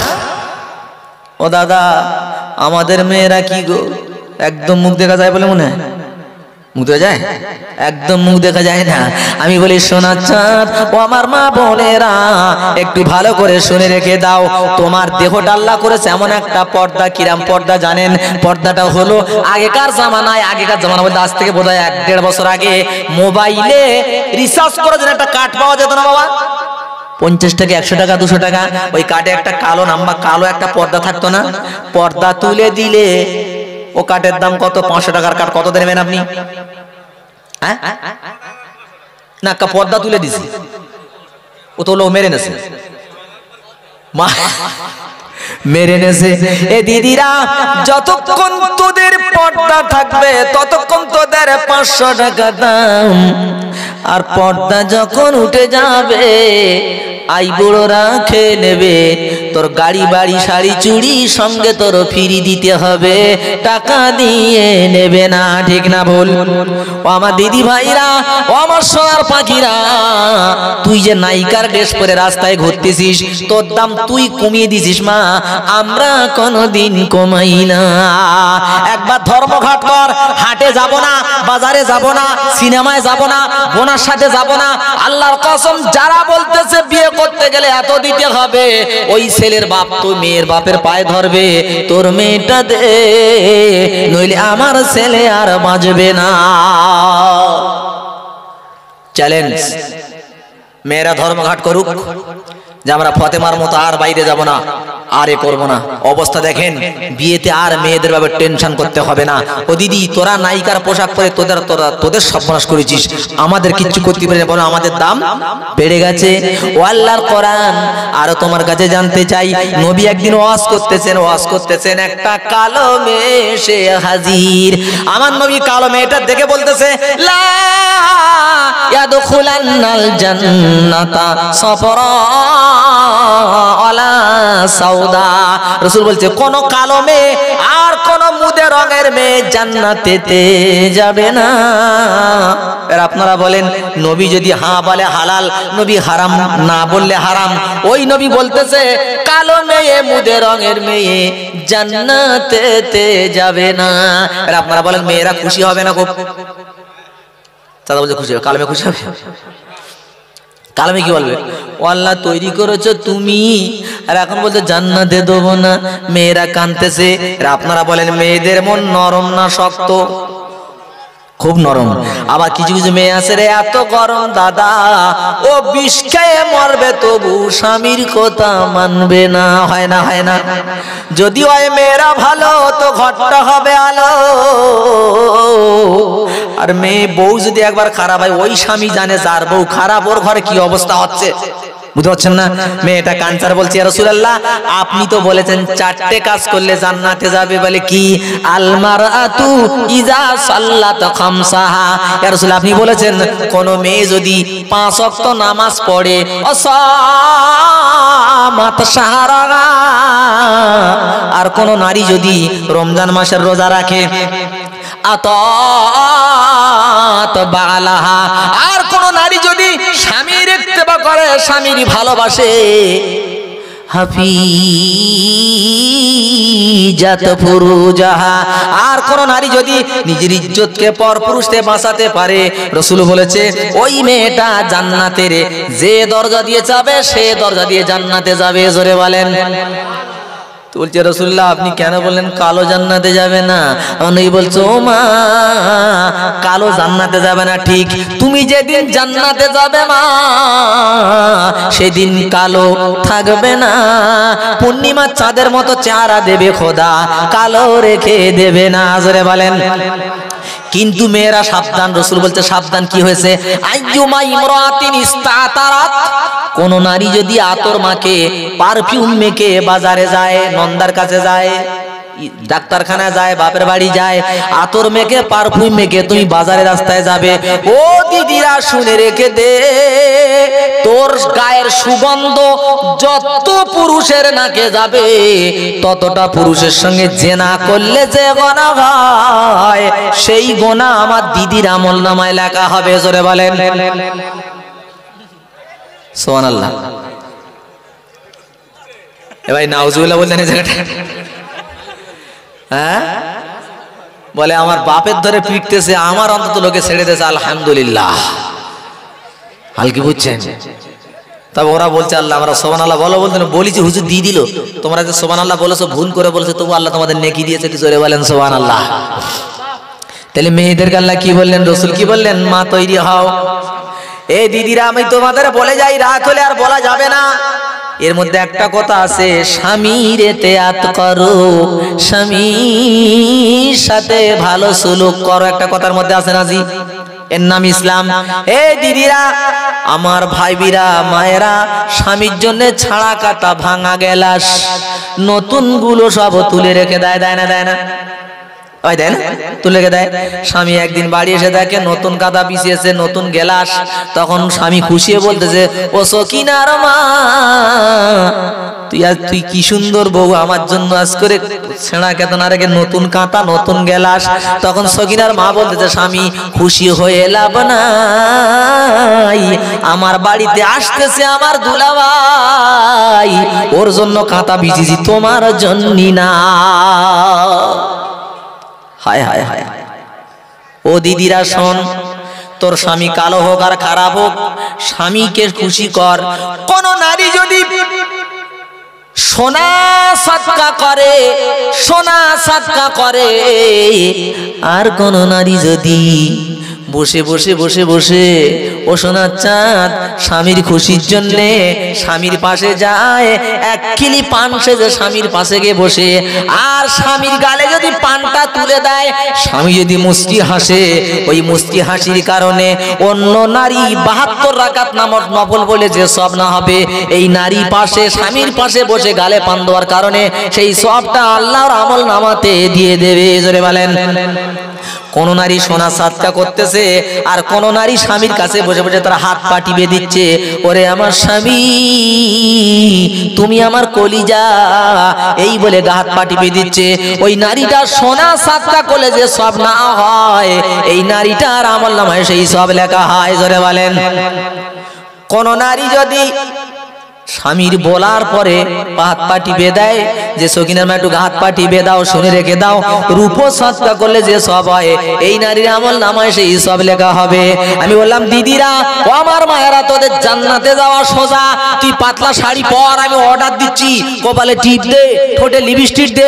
ও দাদা, আমাদের মেয়েরা কি গো, একদম মুখ দেখা যায় বলে মনে হয়? মুখ দেখা যায়? একদম মুখ দেখা যায় না। আমি বলি, সোনার চাঁদ ও আমার মা বোনেরা, একটু ভালো করে শুনে রেখে দাও, তোমার দেহটা আল্লাহ করেছে এমন একটা পর্দা। কিরাম পর্দা জানেন? পর্দাটা হলো আগেকার জামানায় বলতে আজ থেকে বোধহয় 1-1.5 বছর আগে মোবাইলে রিসার্চ করার জন্য একটা কার্ড পাওয়া যেত না বাবা, 50 টাকা, 100 টাকা, 200 টাকা। ওই কার্ডে একটা কালো নাম্বার, কালো একটা পর্দা থাকতো না? পর্দা তুলে দিলে ও কার্ডের দাম কত? 500 টাকার কার্ড কত দেবেন আপনি? হ্যাঁ না পর্দা তুলে দিছি, ও তো লোক মেরে নেছে, মা মেরে নেছে। এ দিদিরা, যতক্ষণ তোদের পর্দা থাকবে ততক্ষণ তোদের 500 টাকা দাম, আর পর্দা যখন উঠে যাবে আই বুড়োরা খেয়ে নেবে, তোর গাড়ি বাড়ি শাড়ি চুড়ি সঙ্গে তোর ফিরি দিতে হবে, টাকা দিয়ে নেবে না, ঠিক না বল? ও আমার দিদি ভাইরা, ও আমার সোনার পাখিরা, তুই যে নায়িকার ড্রেস পরে রাস্তায় ঘুরতেছিস, তোর দাম তুই কমিয়ে দিছিস মা, আমরা কোনোদিন কমাই না। একবার ধর্মঘাট কর, হাটে যাব না, বাজারে যাব না, সিনেমায় যাব না, বোনার সাথে যাব না, আল্লাহর কসম যারা বলতেছে বিয়ে করতে গেলে এত দিতে হবে, ওই ছেলের বাপ তো মেয়ের বাপের পায়ে ধরবে, তোর মেয়েটা দে, নইলে আমার ছেলে আর বাঁচবে না। চ্যালেঞ্জ, মেয়েরা ধর্মঘাট করুক, যে আমরা ফতেমার মতো আর বাইরে যাব না, আর এ করবো না। অবস্থা দেখেন, বিয়েতে আর মেয়েদের ব্যাপারে টেনশন করতে হবে না। ও দিদি, তোরা নায়িকার পোশাক পরে তোদের সর্বনাশ করেছিস, আমাদের কিচ্ছু করতে পারি না, বলো আমাদের দাম বেড়ে গেছে। ও আল্লাহর কোরআন, আরো তোমার কাছে জানতে চাই, নবী একদিন ওয়াজ করতেছেন, একটা কালো মেয়ে এসে হাজির। আমার নবী কালো মেয়েটার দেখে বলতেছে, লা ইয়াদখুলান্নাল জান্নাতা সাফরা ওয়ালা সাউদা। রাসূল বলছে, কোন কালো মেয়ে আর কোন মুদে রঙের মেয়ে জান্নাতেতে যাবে না। আর আপনারা বলেন, নবী যদি হ্যাঁ বলে হালাল, নবী হারাম না বললে হারাম। ওই নবী বলতেছে কালো মেয়ে মুদে রঙের মেয়ে জান্নাতেতে যাবে না। আর আপনারা বলেন মেয়েরা খুশি হবে না? খুব দাদা বলছে খুশি হবে। কালো মেয়ে খুশি হবে? কালো মেয়ে কি বলবে, ও আল্লাহ তৈরি করেছো তুমি, আর এখন বলতে জান্নাতে দেবো না। মেয়েরা কাঁদতেছে। আপনারা বলেন মেয়েদের মন নরম না শক্ত? খুব নরম। আবার কিছু কিছু মেয়ে আছে রে এত গরম দাদা, ও বিষ খেয়ে মরবে তবু স্বামীর কথা মানবে না। হয় না? হয় না? যদি ওই মেয়েরা ভালো তো ঘরটা হবে আলো, আর মেয়ে বউ যদি একবার খারাপ হয়, ওই স্বামী জানে যার বউ খারাপ ওর ঘরে কি অবস্থা হচ্ছে। বুঝতে পারছেন না? মেয়েটা কানসার বলছে, ইয়া রাসূলুল্লাহ আপনি তো বলেছেন 4টে কাজ করলে জান্নাতে যাবে, বলে কি? আল মারআতু ইজা সাল্লাত খামসাহা। ইয়া রাসূলুল্লাহ আপনি বলেছেন কোন মেয়ে যদি 5 ওয়াক্ত নামাজ পড়ে, অসামাত শাহরা, আর কোন নারী যদি রমজান মাসের রোজা রাখে, আতাত বালাহা, আর কোন নারী যদি স্বামীর ইত্তেবা করে, স্বামীর ভালোবাসে, হাফিজাত ফুরুজাহা, আর কোন নারী যদি নিজের ইজ্জতকে পরপুরুষে বাঁচাতে পারে, রাসূল বলেছে ওই মেয়েটা জান্নাতের যে দরজা দিয়ে যাবে সে দরজা দিয়ে জান্নাতে যাবে। জোরে বলেন। বলছে রাসূলুল্লাহ আপনি কেন বললেন কালো জান্নাতে যাবে না? আমি বলছো ও মা, কালো জান্নাতে যাবে না ঠিক, তুমি যেদিন জান্নাতে যাবে মা সেদিন কালো থাকবে না। পূর্ণিমা চাঁদের মতো চেহারা দেবে খোদা, কালো রেখে দেবে না। জোরে বলেন। কিন্তু মেয়েরা সাবধান। রাসূল বলতে সাবধান। কি হয়েছে? আইয়ুমা ইমরাতিন ইস্তাতারাত, কোন নারী যদি আতর মাকে, পারফিউম মেখে বাজারে যায়, নন্দার কাছে যায়, ডাক্তারখানায় যায়, বাপের বাড়ি যায়, আতর মেখে পারফিউম মেখে তুমি বাজারে রাস্তায় যাবে, ও দিদিরা শুনে রেখে দে, তোর গায়ের সুগন্ধ যত পুরুষের নাকে যাবে ততটা পুরুষের সঙ্গে জেনা করলে যে গোনা হয়, সেই গোনা আমার দিদির আমলনামায় লেখা হবে। জোরে বলেন সুবহানাল্লাহ। এ ভাই নাউজুবিল্লাহ বলতেন এই জায়গাটা। হ্যাঁ বলে আমার বাপের ধরে পিটতেছে, আমার অন্তত লোকে ছেড়ে দিয়েছে, আলহামদুলিল্লাহ। হালকি বুঝছেন? তবে ওরা বলছে আল্লাহ আমরা সুবহানাল্লাহ বলো, বলতে বলেছি হুজুর দিয়ে দিল, তোমরা যে সুবহানাল্লাহ বলেছো ভুল করে বলেছো, তবু আল্লাহ তোমাদের নেকি দিয়েছে। জোরে বলেন সুবহানাল্লাহ। তাহলে মেয়েদেরকে আল্লাহ কি বললেন, রাসূল কি বললেন? মা তৈরি হও। এই দিদিরা আমি তোমাদের বলে যাই, রাত হলে আর বলা যাবে না। এর মধ্যে একটা কথা আছে, স্বামীর এতেআত করো, স্বামীর সাথে ভালো সুলুক করো, একটা কথার মধ্যে আছে না জি? এর নাম ইসলাম। এই দিদিরা, আমার ভাইবিরা, মায়েরা, স্বামীর জন্য ছাড়া কাটা ভাঙা গেলাস নতুন গুলো সব তুলে রেখে দেয়, দেয় না? দেয় না? ওই দেন তুলে রেখে দেয়। স্বামী একদিন বাড়ি এসে দেখে নতুন কাদা বিছিয়েছে, নতুন গেলাস। তখন স্বামী খুশিয়ে বলতেছে, ও সকিনার মা, তুই কি সুন্দর বউ, আমার জন্য আজ করে ছেঁড়া কেতনা রেখে নতুন কাঁটা, নতুন গেলাস। তখন সকিনার মা বলতেছে, স্বামী খুশি হয়ে লাভ নাই, আমার বাড়িতে আসতেছে আমার দুলাভাই, ওর জন্য কাঁটা বিছিয়েছি, তোমার জন্য না। হায় হায় হায়। ও দিদিরা শোন, তোর স্বামী কালো হোক আর খারাপ হোক, স্বামীকে খুশি কর। কোন নারী যদি সোনা সাদকা করে, সোনা সাদকা করে, আর কোন নারী যদি বসে বসে বসে বসে ও সোনার চাঁদ স্বামীর খুশির জন্যে স্বামীর পাশে যায়, এক কিলি পান সেজে স্বামীর পাশে গিয়ে বসে, আর স্বামীর গালে যদি পানটা তুলে দেয়, স্বামী যদি মুস্কি হাসে, ওই মুস্কি হাসির কারণে অন্য নারী 72 রাকাত নামাজ নফল বলে যে সব না হবে, এই নারী পাশে স্বামীর পাশে বসে গালে পান দেওয়ার কারণে সেই সবটা আল্লাহর আমল নামাতে দিয়ে দেবে। জোরে বলেন। কোন নারী সোনা সাদকা করতেছে, আর কোন নারী স্বামীর কাছে বসে বসে তার হাত পা টিপে দিচ্ছে, ওরে আমার স্বামী তুমি আমার কলিজা, এই বলে হাত পা টিপে দিচ্ছে। ওই নারীটা সোনা সাদকা করলে যে সব না হয়, এই নারীটার আমল নামায় সেই সব লেখা হয়। জোরে বলেন। কোন নারী যদি স্বামীর বলার পরে হাত পা টিপে দেয়, যে সকিনার মা একটু হাত পা টিপে দাও, শুনে রেখে দাও, রূপ সাদকা করলে যে সব হয়, এই নারীর আমল নামায় সেই সব লেখা হবে। আমি বললাম, দিদিরা ও আমার মায়েরা, তোদের জান্নাতে যাওয়া সোজা। তুই পাতলা শাড়ি পর, আমি অর্ডার দিচ্ছি, কপালে টিপ দে, ঠোঁটে লিপস্টিক দে,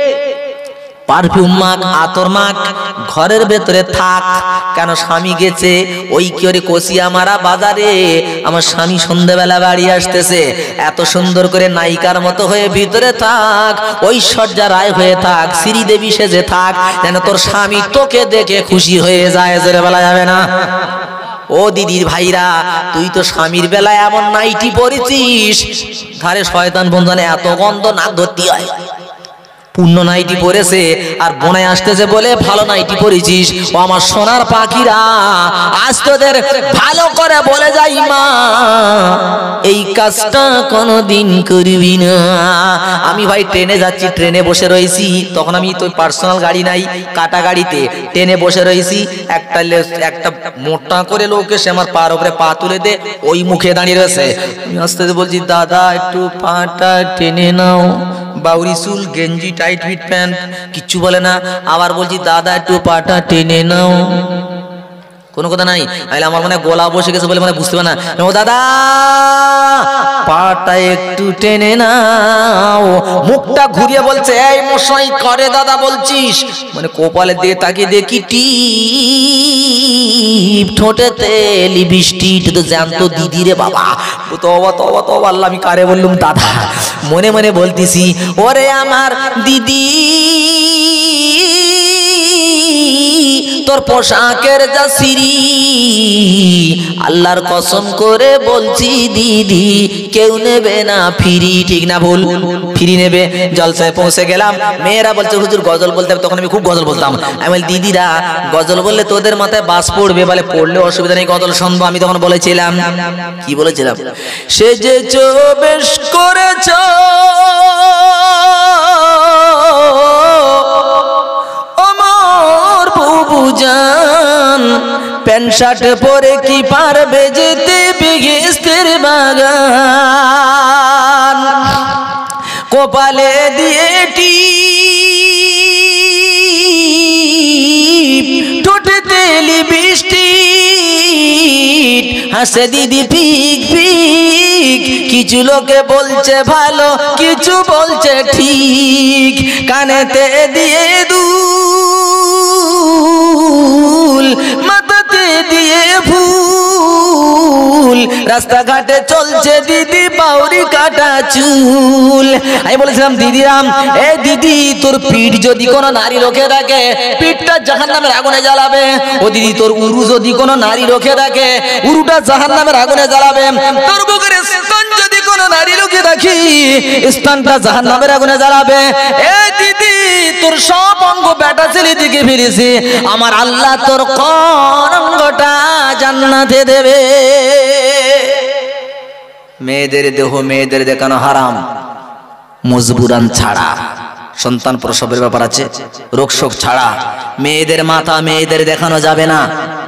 পারফিউম মাখ, আতর মাখ, ঘরের ভেতরে থাক। কেন? স্বামী গেছে ওই কি ওরে কষিয়া মারা বাজারে, আমার স্বামী সন্ধ্যাবেলা বাড়ি আসতেছে, এত সুন্দর করে নায়িকার মতো হয়ে ভিতরে থাক, ঐশ্বর্যা রায় হয়ে থাক, শ্রীদেবী সেজে থাক, যেন তোর স্বামী তোকে দেখে খুশি হয়ে যায়। জোরে বলা যাবে না? ও দিদির ভাইরা, তুই তো স্বামীর বেলায় এমন নাইটি পরেছিস, ধারে শয়তান বন্ধনে এত গন্ধ নাক ধরতে হয়। পূর্ণ নাইটি পরেছে আর বোনায় আসতেছে বলে ভালো নাইটি পরেছিস। ও আমার সোনার পাখিরা, আজ তোদের ভালো করে বলে যাই মা, এই কাজটা কোনোদিন করবি না। আমি ভাই ট্রেনে যাচ্ছি, ট্রেনে বসে রয়েছি, তখন আমি তো পার্সোনাল গাড়ি নাই, কাটা গাড়িতে ট্রেনে বসে রয়েছি, একটা মোটা করে লোক এসে আমার পার উপরে পা তুলে দে, ওই মুখে দাঁড়িয়ে রয়েছে। আমি আস্তে বলছি, দাদা একটু পাটা টেনে নাও, বাউরি চুল, গেঞ্জি টাইট ফিট প্যান্ট, কিচ্ছু বলে না। আবার বলছি, দাদা একটু পাটা টেনে নাও, কোনো কথা নাই। আমার মানে গলা বসে গেছে বলে মানে বুঝতে পারে না। ও দাদা পাটা একটু টেনে নাও, মুখটা ঘুরিয়ে বলছে, এই মশাই করে দাদা বলছিস, মানে কপালে দিয়ে তাকিয়ে দেখি টিপ, ঠোঁটেতে লিপস্টিক, তো জ্যান্ত দিদি রে বাবা, তওবা তওবা তওবা, আল্লাহ আমি কারে বললুম দাদা, মনে মনে বলতেছি, ওরে আমার দিদি তোর পোশাকের যা সিরি, আল্লাহর কসম করে বলছি দিদি কেউ নেবে না ফিরি। ঠিক না ভুল? ফিরি নেবে। জলসায় পৌঁছে গেলাম, মেয়েরা বলছে হুজুর গজল বলতে হবে, তখন আমি খুব গজল বলতাম। আমি বলি, দিদিরা গজল বললে তোদের মাথায় বাস পড়বে, বলে পড়লে অসুবিধা নেই, গজল শুনবো। আমি তখন বলেছিলাম, কি বলেছিলাম, সে যে বেশ করেছ জান, প্যান্ট শার্ট পরে কি পারবে যেতে বেহেশতের বাগান, কপালে দিয়ে টিপ, ঠোঁটেতে লিপস্টিক, হাসে দিদি পিক পিক, কিছু লোকে বলছে ভালো, কিছু বলছে ঠিক, কানেতে দিয়ে দুল, মাথাতে করতে দিয়ে ভুল, রাস্তাঘাটে চলছে দিদি বাউরি কাটা চুল। আমি বলেছিলাম দিদিরাম, এ দিদি তোর পিঠ যদি কোনো নারী রোখে থাকে পিঠটা জাহান্নামের আগুনে জ্বালাবে। ও দিদি তোর উরু যদি কোনো নারী রোখে থাকে উরুটা জাহান্নামের আগুনে জ্বালাবে। তোর বুকের স্তন যদি কোনো নারী রোখে রাখি স্তনটা জাহান্নামের আগুনে জ্বালাবে। এ দিদি তোর সব অঙ্গ বেটা ছেলে দিকে ফিরেছি, আমার আল্লাহ তোর কোন অঙ্গটা জান্নাতে দেবে? মেয়েদের দেহ মেয়েদের দেখানো হারাম, মজবুরান ছাড়া। সন্তান প্রসবের ব্যাপার আছে, রোগ শোক ছাড়া মেয়েদের মাথা মেয়েদের দেখানো যাবে না।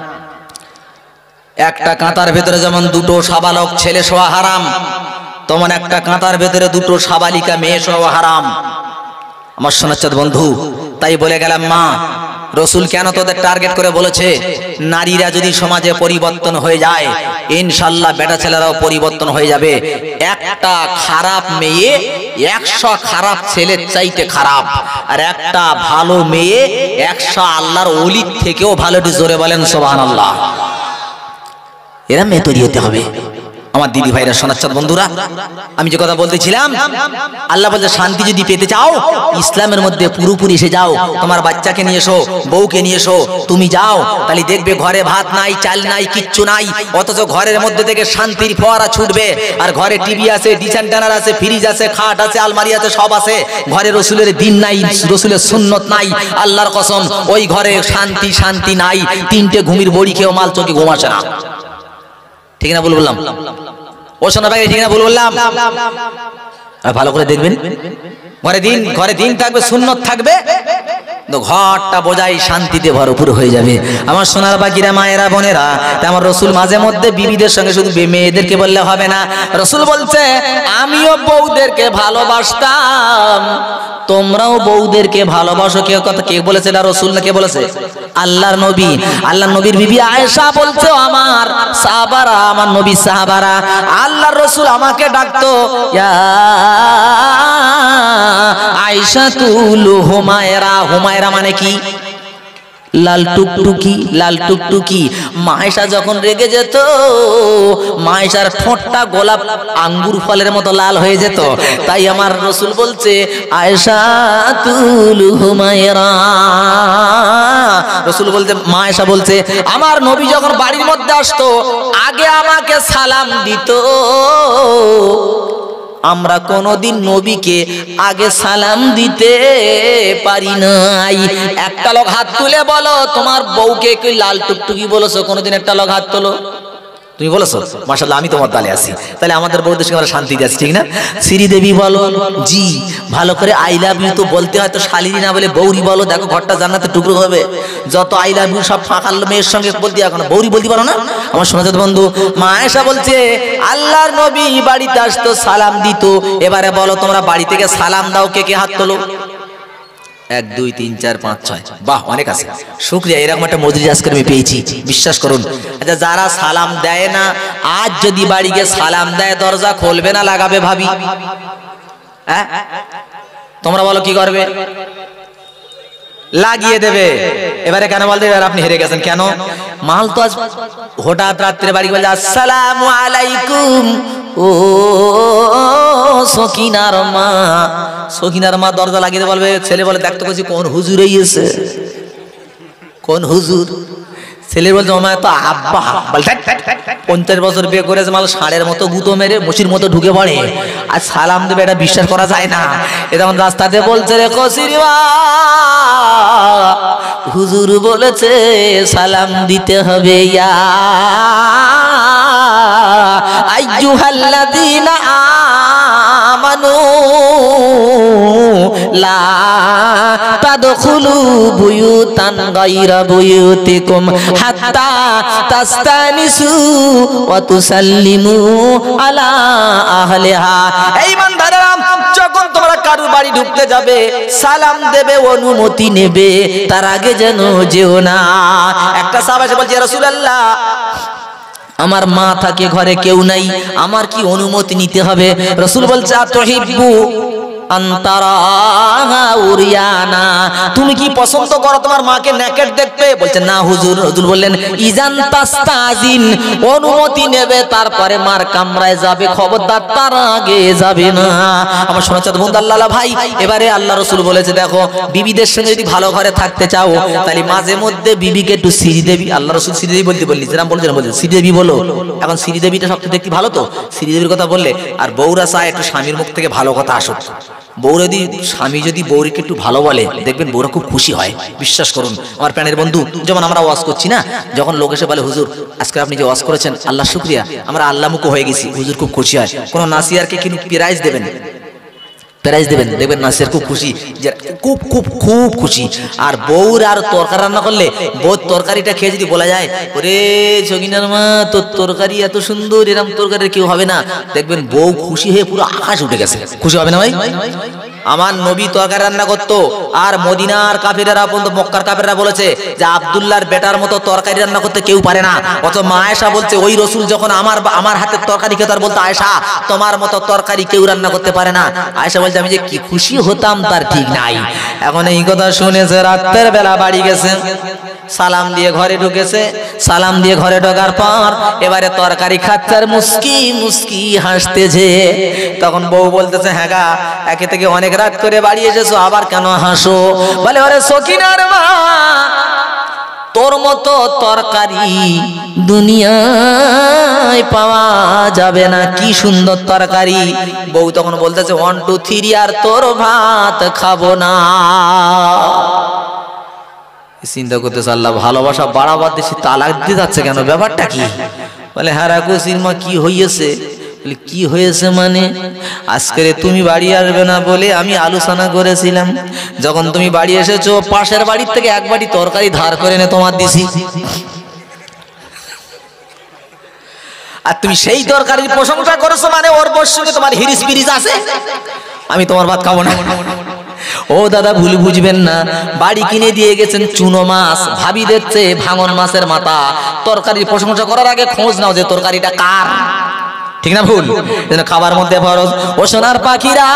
একটা কাঁতার ভেতরে যেমন দুটো সাবালক ছেলে শোয়া হারাম, তেমন একটা কাঁতার ভেতরে দুটো সাবালিকা মেয়ে শোয়া হারাম। আমার সোনাচ্চাঁদ বন্ধু, তাই বলে গেলাম মা, রসুল কেন তোদের টার্গেট করে বলেছে নারীরা যদি সমাজে পরিবর্তন হয়ে যায় ইনশাল্লাহ বেটা ছেলেরাও পরিবর্তন হয়ে যাবে। একটা খারাপ মেয়ে 100 খারাপ ছেলের চাইতে খারাপ, আর একটা ভালো মেয়ে 100 আল্লাহর ওলির থেকেও ভালো। জোরে বলেন সুবহানাল্লাহ। এরা মেয়ে তৈরি হতে হবে। আমার দিদি ভাইরা সোনাচ্চাঁদ বন্ধুরা, আমি যে কথা বলতেছিলাম, আল্লাহ বলছে শান্তি যদি পেতে চাও ইসলামের মধ্যে পুরোপুরি এসে যাও। তোমার বাচ্চাকে নিয়ে এসো, বউকে নিয়ে এসো, তুমি যাও, তাহলে দেখবে ঘরে ভাত নাই, চাল নাই, কিচ্ছু নাই, অথচ ঘরের মধ্যে থেকে শান্তির ফোয়ারা ছুটবে। আর ঘরে টিভি আছে, ডিজাইন টানার আছে, ফ্রিজ আছে, খাট আছে, আলমারি আছে, সব আছে। ঘরে রসুলের দিন নাই, রসুলের সুন্নত নাই। আল্লাহর কসম ওই ঘরে শান্তি শান্তি নাই। 3টে ঘুমির বড়ি খেয়েও মাল চোখে ঘুম আসে না। ঠিক না ভুল বললাম? ও শোনা ভাই, ঠিক না ভুল বললাম? ভালো করে দেখবেন, ঘরে দিন থাকবে, সুন্নত থাকবে, ঘরটা বোঝাই শান্তিতে ভরপুর হয়ে যাবে। আমার সোনার বাকিরা, মায়েরা, বোনেরা, আমার রসুল মাঝে মধ্যে বিবিদের সঙ্গে শুধু মেয়েদেরকে বললে হবে না। রসুল বলছে আমিও বউদেরকে ভালোবাসতাম, তোমরাও বউদেরকে ভালোবাসো। কে কথা কে বলেছে? না রসুল না কে বলেছে? আল্লাহর নবী। আল্লাহর নবীর বিবি আয়েশা বলছে আমার সাহাবারা, আমার নবী সাহাবারা, আল্লাহর রসুল আমাকে ডাকতো ইয়া আয়েশাতুল হুমায়রা। হুমায়রা মানে কি? লাল টুকটুকি, লাল টুকটুকি। মায়েশা যখন রেগে যেত মায়েশার ঠোঁটটা গোলাপ আঙ্গুর ফলের মতো লাল হয়ে যেত। তাই আমার রসুল বলছে আয়েশাতুল হুমায়রা। রসুল বলতে, মায়েশা বলছে আমার নবী যখন বাড়ির মধ্যে আসতো আগে আমাকে সালাম দিত। আমরা কোনদিন নবীকে আগে সালাম দিতে পারি নাই। একটা লোক হাত তুলে বলো তোমার বউকে কি লাল টুকটুকি বলেছো? কোনদিন একটা লোক হাত তোলো। তুমি বলেছো? মাশাআল্লাহ, আমি তোমার তালে আছি। তাহলে আমাদের বউদের সঙ্গে আমরা শান্তিতে আছি, ঠিক না? শ্রীদেবী বলো, জি। ভালো করে আই লাভ ইউ তো বলতে হয়, তো শালিনী না বলে বৌরি বলো, দেখো ঘরটা জান্নাতের টুকরো হবে। যত আই লাভ ইউ সব ফাঁকাল মেয়ের সঙ্গে বলতে, এখন বৌরি বলতে পারো না? আমার শোনাতে বন্ধু, মা আয়েশা বলছে আল্লাহর নবী বাড়িতে আসতো সালাম দিত। এবারে বলো তোমরা বাড়ি থেকে সালাম দাও, কে কে হাত তোলো? 1 2 3 4 5 6। বাহ, অনেক আছে, শুকরিয়া। এরকম একটা মজলিস আজকে আমি পেয়েছি, বিশ্বাস করুন। আচ্ছা, যারা সালাম দেয় না আজ যদি বাড়ি গিয়ে সালাম দেয় দরজা খুলবে না লাগাবে ভাবি? হ্যাঁ, তোমরা বলো কি করবে? লাগিয়ে দেবে। এবারে কেন বলতে আপনি হেরে গেছেন কেন? মাল তো আজ হঠাৎ রাত্রে বাড়ি বলে আসসালামু আলাইকুম। ও সকিনার মা, সকিনার মা দরজা লাগিয়ে দিয়ে বলবে, ছেলে বলে দেখতে কইছি কোন হুজুর এসেছে? কোন হুজুর? ছেলে বলছে আমার তো আব্বা। বলতে 50 বছর বিয়ে করেছে, মাল ষাঁড়ের মতো গুঁতো মেরে মসির মতো ঢুকে পড়ে আর সালাম দেবে, এটা বিশ্বাস করা যায় না। এ তখন রাস্তাতে বলছে রে কসিরিবা, হুজুর বলেছে সালাম দিতে হবে। ইয়া আইয়ুহাল্লাযীনা আমানু লা তাদখুলু বুয়ুতান গায়রা বুয়ুতিকুম হাত্তা তাস্তানিসু ওয়া তুসাল্লিমু আলা আহলিহা। এই বান্দারা, যখন তোমরা কারো বাড়ি ঢুকতে যাবে সালাম দেবে, অনুমতি নেবে, তার আগে যেন যেও না। একটা সাহাবা এসে বলছে ইয়া রাসূলুল্লাহ, আমার মা থাকে ঘরে, কেউ নাই, আমার কি অনুমতি নিতে হবে? রাসূল বলছে আতুহিব্বু আনতারাহা উরিয়ানা, তুমি কি পছন্দ করো তোমার মাকে নেকেড দেখতে? বলছে না হুজুর। হুজুর বললেন ইজান তাস্তাজিন, অনুমতি নেবে তারপরে মার কামরায় যাবে, খবরদার তার আগে যাবে না। আমার শোনাচ্ছেন বন্ধু আল্লাহ ভাই, এবারে আল্লাহ রসুল বলেছে দেখো বিবিদের সঙ্গে যদি ভালো ঘরে থাকতে চাও তাহলে মাঝে মধ্যে বিবিকে একটু শ্রীদেবী, আল্লাহ রসুল শ্রীদেবী বলতে বললি যেরকম বলছেন বলছে শ্রীদেবী বলো। এখন শ্রীদেবীটা সবচেয়ে দেখতে ভালো তো, শ্রীদেবীর কথা বললে আর বউরা চায় একটু স্বামীর মুখ থেকে ভালো কথা আসুক। বউরা যদি স্বামী যদি বউরিকে একটু ভালো বলে দেখবেন বউরা খুব খুশি হয়, বিশ্বাস করুন আমার প্রাণের বন্ধু। যেমন আমরা ওয়াজ করছি না, যখন লোক এসে বলে হুজুর আজকে আপনি যে ওয়াজ করেছেন আল্লাহ শুকরিয়া, আমরা আল্লাহমুখী হয়ে গেছি, হুজুর খুব খুশি হয়। কোনো নাসিয়ারকে কিন্তু প্রাইজ দেবেন, প্রাইজ দেবেন, দেখবেন নাসির খুব খুশি, যে খুব খুব খুব খুশি। আর বউর আর তরকারি রান্না করলে বউর তরকারিটা খেয়ে যদি বলা যায় ওরে জগিনার মা তোর তরকারি এত সুন্দর, এরকম তরকারি কেউ হবে না, দেখবেন বউ খুশি হয়ে পুরো আকাশ উঠে গেছে। খুশি হবে না ভাই? আমার নবী তরকারি রান্না করতো, আর মদিনার কাফিরেরা পর্যন্ত মক্কার কাফিররা বলেছে যে আব্দুল্লাহর বেটার মতো তরকারি রান্না করতে কেউ পারে না। অত মা আয়েশা বলছে ওই রসুল যখন আমার হাতের তরকারি খেতে বলতো আয়েশা তোমার মতো তরকারি কেউ রান্না করতে পারে না। আয়েশা বলছে আমি যে কি খুশি হতাম তার ঠিক নাই। এখন এই কথা শুনেছে, রাতের বেলা বাড়ি গেছে, সালাম দিয়ে ঘরে ঢুকেছে, সালাম দিয়ে ঘরে ঢোকার পর এবারে তরকারি খাচ্ছে আর মুস্কি মুস্কি হাসতেছে। তখন বউ বলতেছে হ্যাঁ গা একে থেকে অনেক রাত করে বাড়ি এসেছো, আবার কেন হাসো? বলে ওরে সকিনার মা তোর মতো তরকারি দুনিয়ায় পাওয়া যাবে না, কি সুন্দর তরকারি। বউ তখন বলতেছে 1 2 3 আর তোর ভাত খাবো না। চিন্তা করতেছে আল্লাহ ভালোবাসা বাড়াবার দেশে তালাক দিয়ে যাচ্ছে কেন, ব্যাপারটা কি? বলে হ্যাঁ রাখুসির মা কি হইয়েছে? কি হয়েছে মানে আজকে তুমি বাড়ি আসবে না বলে আমি আলোচনা করেছিলাম, যখন তুমি বাড়ি এসেছো পাশের বাড়ির থেকে এক বাটি তরকারি ধার করে এনে তোমার দিছি, আর তুমি সেই তরকারির প্রশংসা করেছো মানে ওর বউর সঙ্গে তোমার হিরিস বিরিস আছে, আমি তোমার ভাত খাবো না। ও দাদা ভুল বুঝবেন না, বাড়ি কিনে দিয়ে গেছেন চুনো মাছ, ভাবি দেখছে ভাঙন মাছের মাথা, তরকারির প্রশংসা করার আগে খোঁজ নাও যে তরকারিটা কার, ঠিক না ভুল? খাবার মধ্যে ফরজ। ও সোনার পাখিরা,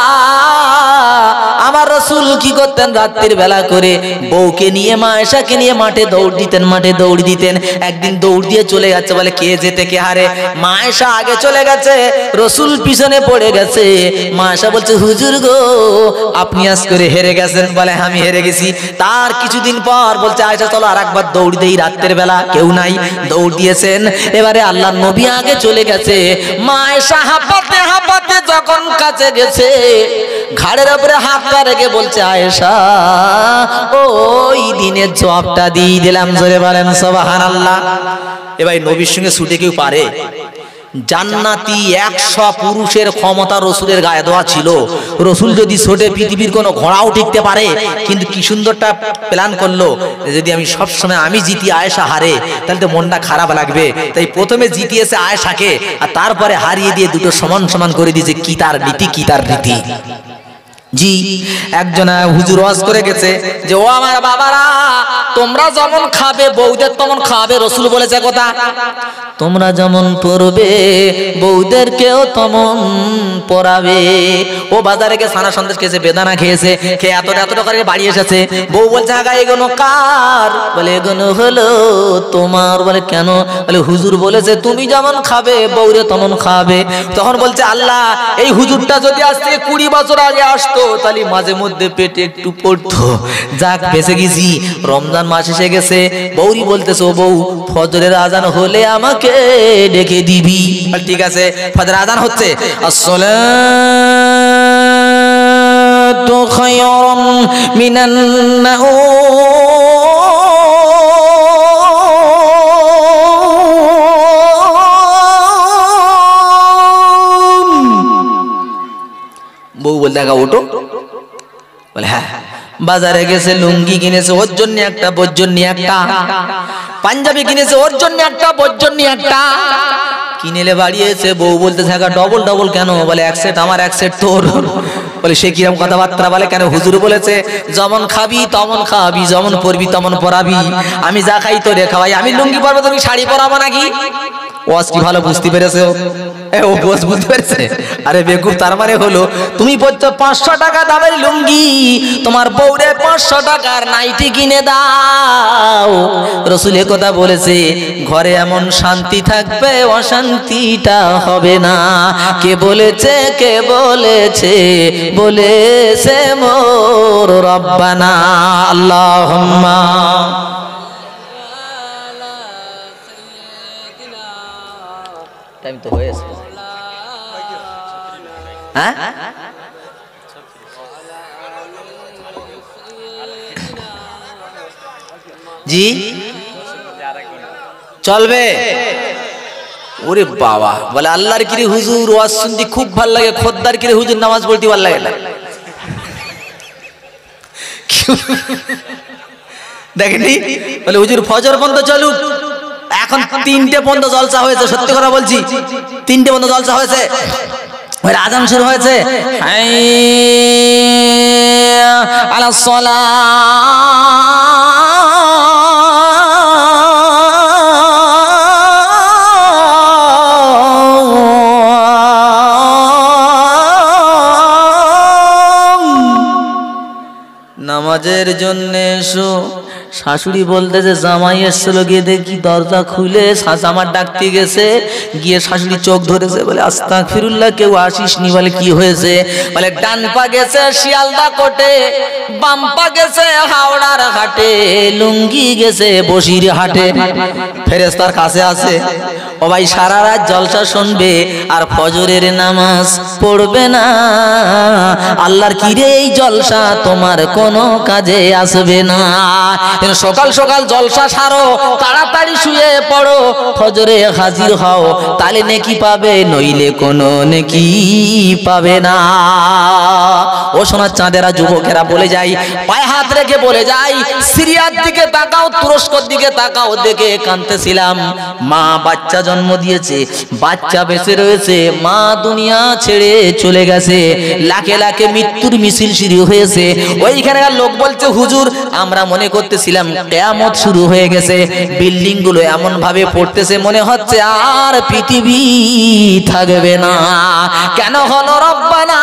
আমার রাসূল কি করতেন রাত্রির বেলা করে বউকে নিয়ে মা আয়েশাকে নিয়ে মাঠে দৌড় দিতেন, মাঠে দৌড় দিতেন। একদিন দৌড় দিয়ে চলে যাচ্ছে, বলে কে যেতে কে হারে, মা আয়েশা আগে চলে গেছে, রাসূল পিছনে পড়ে গেছে। মা আয়েশা বলছে হুজুর গো আপনি আজ করে হেরে গেছেন। বলে আমি হেরে গেছি। তার কিছুদিন পর বলছে আয়েশা চলো আরেকবার দৌড় দেই, রাত্রির বেলা কেউ নাই, দৌড় দিয়েছেন। এবারে আল্লাহর নবী আগে চলে গেছে, মা আয়েশা হাঁপাতে হাঁপাতে যখন কাছে গেছে ঘাড়ের উপরে হাতটা রেখে বলছে আয়েশা ওই দিনের জবাবটা দিয়ে দিলাম, জোরে বলেন সুবহানাল্লাহ। এবার নবীর সঙ্গে ছুটে কেউ পারে? জান্নাতি 100 পুরুষের ক্ষমতা রসুলের গায়ে দেওয়া ছিল। রসুল যদি ছোটে পৃথিবীর কোনো ঘোড়াও টিকতে পারে, কিন্তু কি সুন্দরটা প্ল্যান করলো, যদি আমি সবসময় আমি জিতি আয়েশা হারে তাহলে তো মনটা খারাপ লাগবে। তাই প্রথমে জিতিয়েছে আয়েশাকে, আর তারপরে হারিয়ে দিয়ে দুটো সমান সমান করে দিয়েছে। কি তার নীতি, কি তার রীতি। জি একজন হুজুর ওয়াজ করে গেছে যে ও আমার বাবারা তোমরা যেমন খাবে বউদের তেমন খাবে, রসুল বলেছে কথা, তোমরা যেমন পড়বে বউদেরকেও তেমন পড়াবে। ও বাজারে গিয়ে সানা সন্দেশ খেয়েছে, বেদানা খেয়েছে, খেয়ে এত টাকা বাড়ি এসেছে। বউ বলছে আগা এগোনো কার? বলে এগোনো হলো তোমার। বলে কেন? বলে হুজুর বলেছে তুমি যেমন খাবে বউরে তেমন খাবে। তখন বলছে আল্লাহ এই হুজুরটা যদি আজ থেকে 20 বছর আগে আসতো তাহলে মাঝে মধ্যে পেটে একটু পড়তো, যাক বেঁচে গেছি। রমজান মাস এসে গেছে, বউরি বলতেছে ও বউ ফজরের আজান হলে আমাকে ডেকে দিবি। ঠিক আছে, ফজরের আজান হচ্ছে, আসসালাতু খায়রুম মিনান নাউম। বউ বলতে আগা ওঠো। বলে হ্যাঁ। বাজারে গেছে, লুঙ্গি কিনেছে ওর জন্য একটা, বোর জন্য একটা, পাঞ্জাবি কিনেছে ওর জন্য একটা, বোর জন্য একটা, কিনেলে বাড়িয়েছে। বউ বলতে থাকা ডবল ডবল কেন? বলে এক সেট আমার এক সেট তোর। বলে সে কিরম কথাবার্তা? বলে কেন? হুজুর বলেছে যেমন খাবি তেমন খাবি, যেমন পরবি তেমন পরাবি। আমি যা খাই তোরে খাওয়াই, আমি লুঙ্গি পরবো তুমি শাড়ি পরাবো নাকি? ওয়াজ কি ভালো বুঝতে পেরেছো? ও বস বুঝতে পারছে? আরে বেকুব, তার মানে হলো তুমি বলছো 500 টাকা দামের লুঙ্গি, তোমার বউরে 500 টাকার নাইটি কিনে দাও। রাসূল এ কথা বলেছে, ঘরে এমন শান্তি থাকবে অশান্তিটা হবে না। কে বলেছে? কে বলেছে? বলেছে মোর রব্বানা। আল্লাহুম্মা টাইম তো হয়েছে। হ্যাঁ জি চলবে। ওরে বাবা, বলে আল্লাহর কিরে হুজুর ওয়াজ শুনতে খুব ভালো লাগে, খোদ্দার কিরে হুজুর নামাজ পড়তে ভালো লাগে না। দেখেনি, বলে হুজুর ফজর পর্যন্ত চলুক, এখন 3টে পর্যন্ত জলসা হয়েছে, সত্যি কথা বলছি 3টে পর্যন্ত জলসা হয়েছে, ওই আজান শুরু হয়েছে, আলাস সালাহ নামাজের জন্য এসো। শাশুড়ি বলতেছে জামাই এসেছিল, গিয়ে দেখি দরজা খুলে জামার ডাকতে গেছে, গিয়ে শাশুড়ি চোখ ধরেছে, বলে আস্তাগফিরুল্লাহ, কেউ আসিসনি? বলে কি হয়েছে? বলে ডান পা গেছে শিয়ালদা কোটে, বাম পা গেছে হাওড়ার হাটে, লুঙ্গি গেছে বসির হাটে। ফেরেশতার কাছে আছে, ও ভাই সারা রাত জলসা শুনবে আর ফজরের নামাজ পড়বে না, আল্লাহর কিরে এই জলসা তোমার কোনো কাজে আসবে না। সকাল সকাল জলসা সারো, তাড়াতাড়ি শুয়ে পড়ো, ফজরে হাজির হও, তাহলে নেকি পাবে, নইলে কোনো নেকি পাবে না। ও সোনার চাঁদেরা যুবকেরা বলে যাই, পায়ে হাত রেখে বলে যাই, সিরিয়ার দিকে তাকাও, তুরস্কর দিকে তাকাও, দেখে কাঁদতেছিলাম। মা বাচ্চা জন্ম দিয়েছে, বাচ্চা বেঁচে রয়েছে, মা দুনিয়া ছেড়ে চলে গেছে, লাখে লাখে মৃত্যুর মিছিল শুরু হয়েছে। ওইখানকার লোক বলছে হুজুর আমরা মনে করতেছিলাম কিয়ামত শুরু হয়ে গেছে, বিল্ডিং গুলো এমন ভাবে পড়তেছে মনে হচ্ছে আর পৃথিবী থাকবে না। কেন হলো রব্বানা?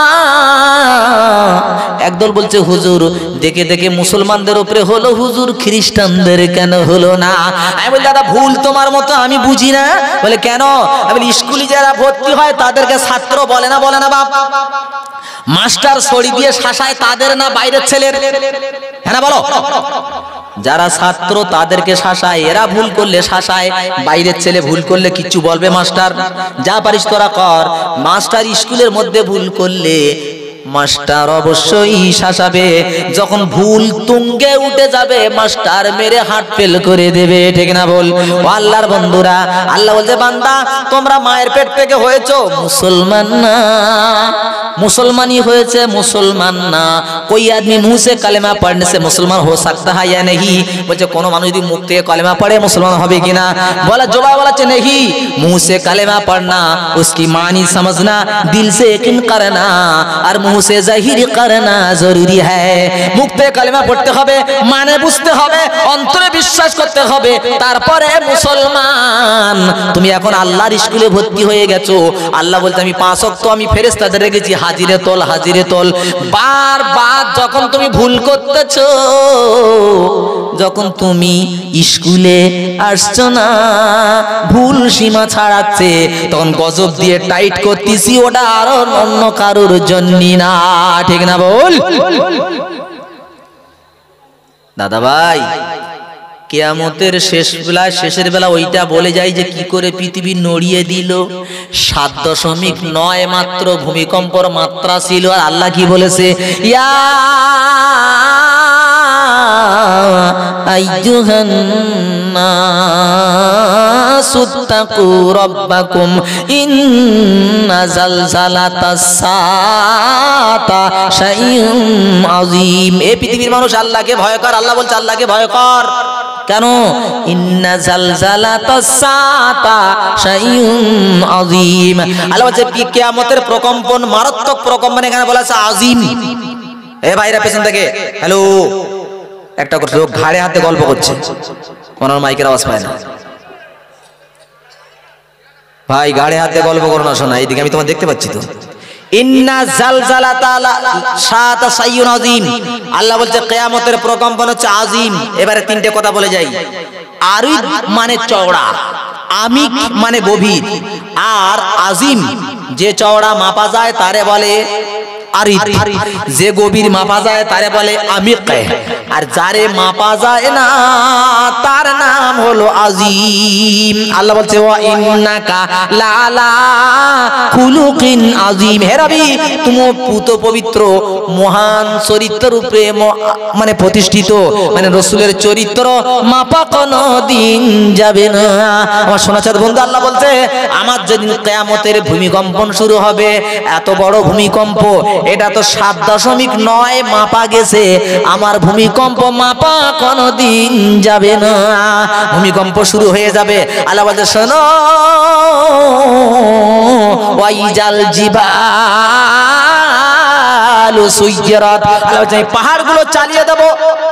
একদল বলছে হুজুর দেখে দেখে মুসলমানদের উপরে হলো, হুজুর খ্রিস্টানদের কেন হলো না? আমি বলি দাদা ভুল তোমার মতো আমি বুঝি না। বলে কেন? আমি বলি স্কুলে যারা ভর্তি হয় তাদেরকে ছাত্র বলে না? বলে না বাপ? মাস্টার ছড়ি দিয়ে শাসায় তাদের না বাইরের ছেলের? হ্যাঁ না বলো? যারা ছাত্র তাদেরকে শাসায়, এরা ভুল করলে শাসায়, বাইরের ছেলে ভুল করলে কিচ্ছু বলবে মাস্টার? যা পারিস তোরা কর। মাস্টার স্কুলের মধ্যে ভুল করলে মাস্টার অবশ্যই শাসাবে, যখন ভুল তুঙ্গে উঠে যাবে মাস্টার মেরে হাত ফেল করে দেবে, ঠিক না বল? ও আল্লাহর বন্ধুরা, আল্লাহ বলছে বান্দা তোমরা মায়ের পেট থেকে হয়েছো মুসলমান না, मुसलमानी হয়েছে মুসলমান না। कोई आदमी मुंह से कलेमा पढ़ने से मुसलमान हो सकता है या नहीं? বলছে কোন মানুষ যদি মুখ থেকে कलेमा पढ़े मुसलमान হবে কিনা? বলা জবাব বলছে नहीं, मुंह से कलेमा पढ़ना उसकी मानी समझना, दिल से यकीन करना और मुंह से जाहिर करना जरूरी है। মুখ থেকে कलेमा পড়তে হবে, মানে বুঝতে হবে, অন্তরে বিশ্বাস করতে হবে, তারপরে মুসলমান। তুমি এখন আল্লাহর স্কুলে ভর্তি হয়ে গেছো, আল্লাহ বলতে আমি 5 ওয়াক্ত আমি ফেরেশতাদের রেখেছি, হাজিরে তোল হাজিরে তোল। বারবার যখন তুমি ভুল করতেছো, যখন তুমি স্কুলে আসছো না, ভুল সীমা ছাড়াচ্ছে, তখন গজব দিয়ে টাইট করতেছি, ওটা আর অন্য কারোর জন্য না, ঠিক না বল? দাদা ভাই কিয়ামতের শেষের বেলা ওইটা বলে যায় যে কি করে পৃথিবী নড়িয়ে দিল। 7.9 মাত্র ভূমিকম্পর মাত্রা ছিল, আর আল্লাহ কি বলেছে? ইয়া আইয়ুহান নাসুত্তাকু রাব্বাকুম ইন্না জালজালাতাস সাআতা শাইউন আযীম। এই পৃথিবীর মানুষ আল্লাহকে ভয় কর। আল্লাহ বলছে আল্লাহকে ভয় কর। কেন? ইন্না জালজালাতাস সাআতা শাইউন আযীম। আল্লাহ বলছে কিয়ামতের প্রকম্পন মারাত্মক প্রকম্পন, এখানে বলা আছে আযীম। এ ভাইরা পেছন থেকে হ্যালো একটা করছে, লোক ঘাড়ে হাতে গল্প করছে, কোন মাইকের আওয়াজ পায় না। ভাই গাড়ি হাতে গল্প করো না, শোনা এইদিকে আমি তোমার দেখতে পাচ্ছি তো। ইন্না জালজালাতা শাআতা সাইয়ুন আযীম, আল্লাহ বলছে কিয়ামতের প্রকম্পন হচ্ছে আযীম। এবারে তিনটে কথা বলে যাই। আরিদ মানে চওড়া, আমিক মানে গভীর, আর আযীম যে চওড়া মাপা যায় তারে বলে আরিদ, যে গভীর মাপা যায় তারে বলে আমিক, আর যারে মাপা যায় না তার নাম হলো আযীম। আল্লাহ বলছে ওয়া ইন্নাকা লাআলা খুলুকিন আযীম, হে নবী তুমি পুত পবিত্র মহান চরিত্র রূপে মানে প্রতিষ্ঠিত, মানে রাসূলের চরিত্র মাপা কোনদিন যাবে না। আমার সোনাচাঁদ বন্ধু, আল্লাহ বলছে আমার যেদিন কিয়ামতের ভূমিকম্পন শুরু হবে, এত বড় ভূমিকম্প, এটা তো 7.9 মাপা গেছে, আমার ভূমিকম্প মাপা কোনদিন যাবে না। ভূমিকম্প শুরু হয়ে যাবে। আল্লাহ বলছে শোনো ওয়াইজাল জিবালু সুইয়িরাত, আল্লাহ বলছে পাহাড়গুলো চালিয়ে দেব।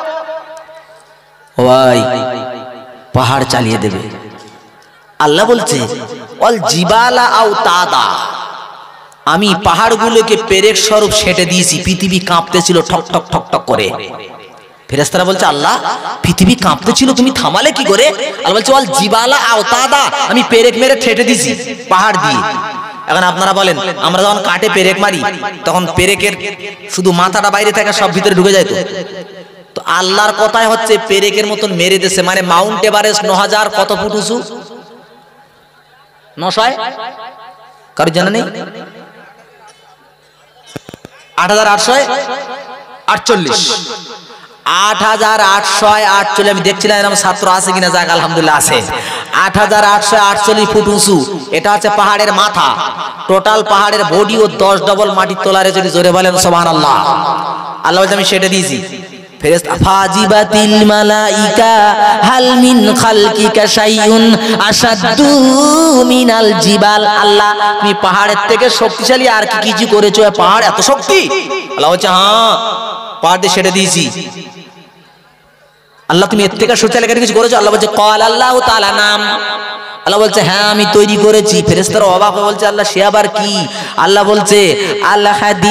ওয়াই পাহাড় চালিয়ে দেবে। আল্লাহ বলছে ওয়াল জিবালা আওতাদা, আমি পাহাড়গুলোকে পেরেক স্বরূপ সেটে দিয়েছি। পৃথিবী কাঁপতেছিল ঠক ঠক ঠক ঠক করে। ফেরেশতারা বলছে আল্লাহ পৃথিবী কাঁপতেছিল, তুমি থামালে কি করে? আল্লাহ বলছে ওয়াল জিবালা আওতাদা, আমি পেরেক মেরে ঠেটে দিয়েছি পাহাড় দিয়ে। এখন আপনারা বলেন, আমরা যখন কাটে পেরেক মারি তখন পেরেকের শুধু মাথাটা বাইরে থাকে, সব ভিতরে ঢুকে যায়। তো আল্লাহর কথাই হচ্ছে পেরেকের মতন মেরে দিয়েছে। মানে মাউন্ট এভারেস্ট 9000 কত ফুট উঁচু? 900? কারো জানা নেই? 8848। 8848, আমি দেখছিলাম এরকম ছাত্র আছে কিনা, যাক আলহামদুলিল্লাহ আছে। 8848 ফুট উঁচু, এটা হচ্ছে পাহাড়ের মাথা। টোটাল পাহাড়ের বডি ও 10 ডবল মাটির তলারে, যদি জোরে বলেন সুবহানাল্লাহ। আল্লাহ বলছে আমি সেটা দিয়েছি। ফেরেশতা ফাজিবাতিল মালাইকা হাল মিন খালকিকা শাইউন আশাদ্দু মিনাল জিবাল, আল্লাহ তুমি পাহাড়ের থেকে শক্তিশালী আর কি কিছু করেছো? পাহাড় এত শক্তি? আল্লাহ বলছে হ্যাঁ, পাহাড় দিয়ে সেটা দিয়েছি। আল্লাহ তুমি এর থেকে শক্তিশালী কিছু করেছো? আল্লাহ বলছে ক্বাল আল্লাহু তাআলা নাম, আল্লাহ বলছে হ্যাঁ আমি তৈরি করেছি। ফেরেশতারা অবাক হয়ে বলছে আল্লাহ সে আবার কি? আল্লাহ বলছে আল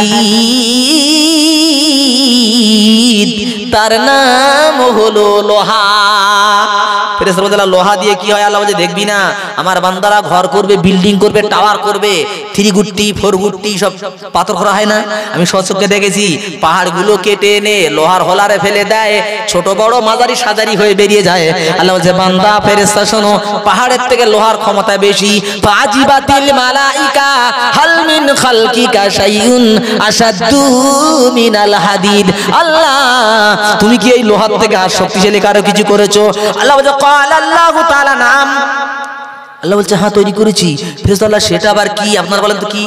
হাদীদ, তার নাম হলো লোহা। ফেরেশতারা বলছে লোহা দিয়ে কি হয়? আল্লাহ বলছে দেখবি না, আমার বান্দারা ঘর করবে, বিল্ডিং করবে, টাওয়ার করবে, 3 গুট্টি 4 গুট্টি সব পাথর করা হয় না? আমি সচক্ষে দেখেছি। পাহাড়গুলো কেটে এনে লোহার হোলারে ফেলে দেয়, ছোট বড় মাঝারি সাজারি হয়ে বেরিয়ে যায়। আল্লাহ বলছে বান্দা ফেরেশতা শোনো, পাহাড়ের থেকে লোহার ক্ষমতা বেশি। ফাজিবাতিল মালাইকা হাল মিন খালকিকা শাইউন আশাদ্দু মিনাল হাদিদ, আল্লাহ তুমি কি এই লোহার থেকে আর শক্তিশালী কারো কিছু করেছো? আল্লাহ বলছে ক্বাল আল্লাহু তাআলা নাম, আল্লাহ বলছে হ্যাঁ তৈরি করেছি। ফেরেশতা আল্লাহ সেটা আবার কি? আপনারা বলেন তো কি?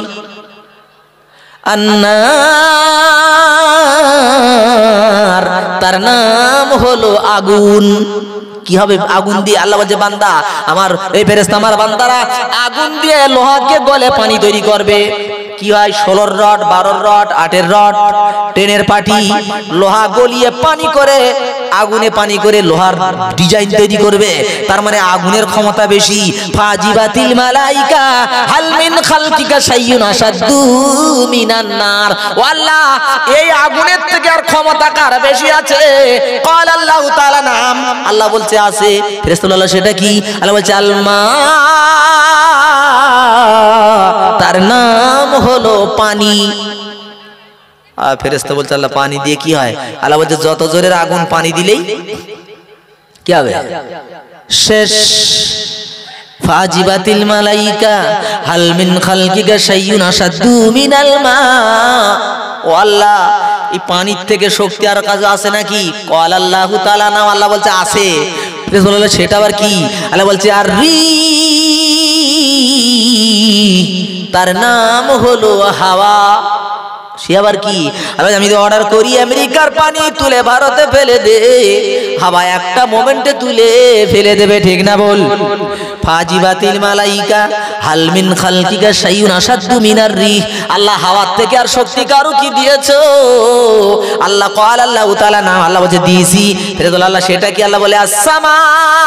আন্নার, তার নাম হলো আগুন। কি হবে আগুন দিয়ে? আল্লাহ বলছে বান্দা আমার এই ফেরেশতা আমার বান্দারা আগুন দিয়ে লোহাকে গলে পানি তৈরি করবে। কি হয়? 16 রড, 12 রড, 8 রড, 10 পাটি লোহা গলিয়ে পানি করে, আগুনে পানি করে লোহার ডিজাইন তৈরি করবে। তার মানে আগুনের ক্ষমতা বেশি। ফাজিবাতিল মালাইকা হাল মিন খালকিকা শাইউন আশাদ্দু মিনান নার, ও আল্লাহ এই আগুনের থেকে আর ক্ষমতা কার বেশি আছে? ক্বাল আল্লাহু তাআলা নাম, আল্লাহ বলছে আছে। ফেরেশতা বলল সেটা কি? আল্লাহ বলছে আল মা, তার নাম হলো পানি। আর ফেরেশতা বলছে আল্লাহ পানি দিয়ে কি হয়? আল্লাহ বলছে যত জোরের আগুন পানি দিলেই কি হবে? শেষ। ফাজিবাতিল মালাইকা হাল মিন খালকিকা শাইউন আশাদ্দু মিনাল মা, ও আল্লাহ এই পানির থেকে শক্তি আর কাজ আছে নাকি? ক্বাল আল্লাহু তাআলা নাম, আল্লাহ বলছে আছে। ফেরেশতা বলল সেটা আবার কি? আল্লাহ বলছে আর রি, তার নাম হলো হাওয়া। সে আবার কি? আমি তো অর্ডার করি আমেরিকার পানি তুলে ভারতে ফেলে দে, হাওয়া একটা মোমেন্টে তুলে ফেলে দেবে, ঠিক না বল? ফাজিবাতিল মালাইকা হাল মিন খালকিকা শাইউন আসাদ্দু মিনার রিহ। আল্লাহ হাওয়ার থেকে আর শক্তি কারো কি দিয়েছো? আল্লাহ কল আল্লাহ তাআলা না, আল্লাহ বলে দিয়েছি। ফেরেশতা আল্লাহ সেটা কি? আল্লাহ বলে আসসামা,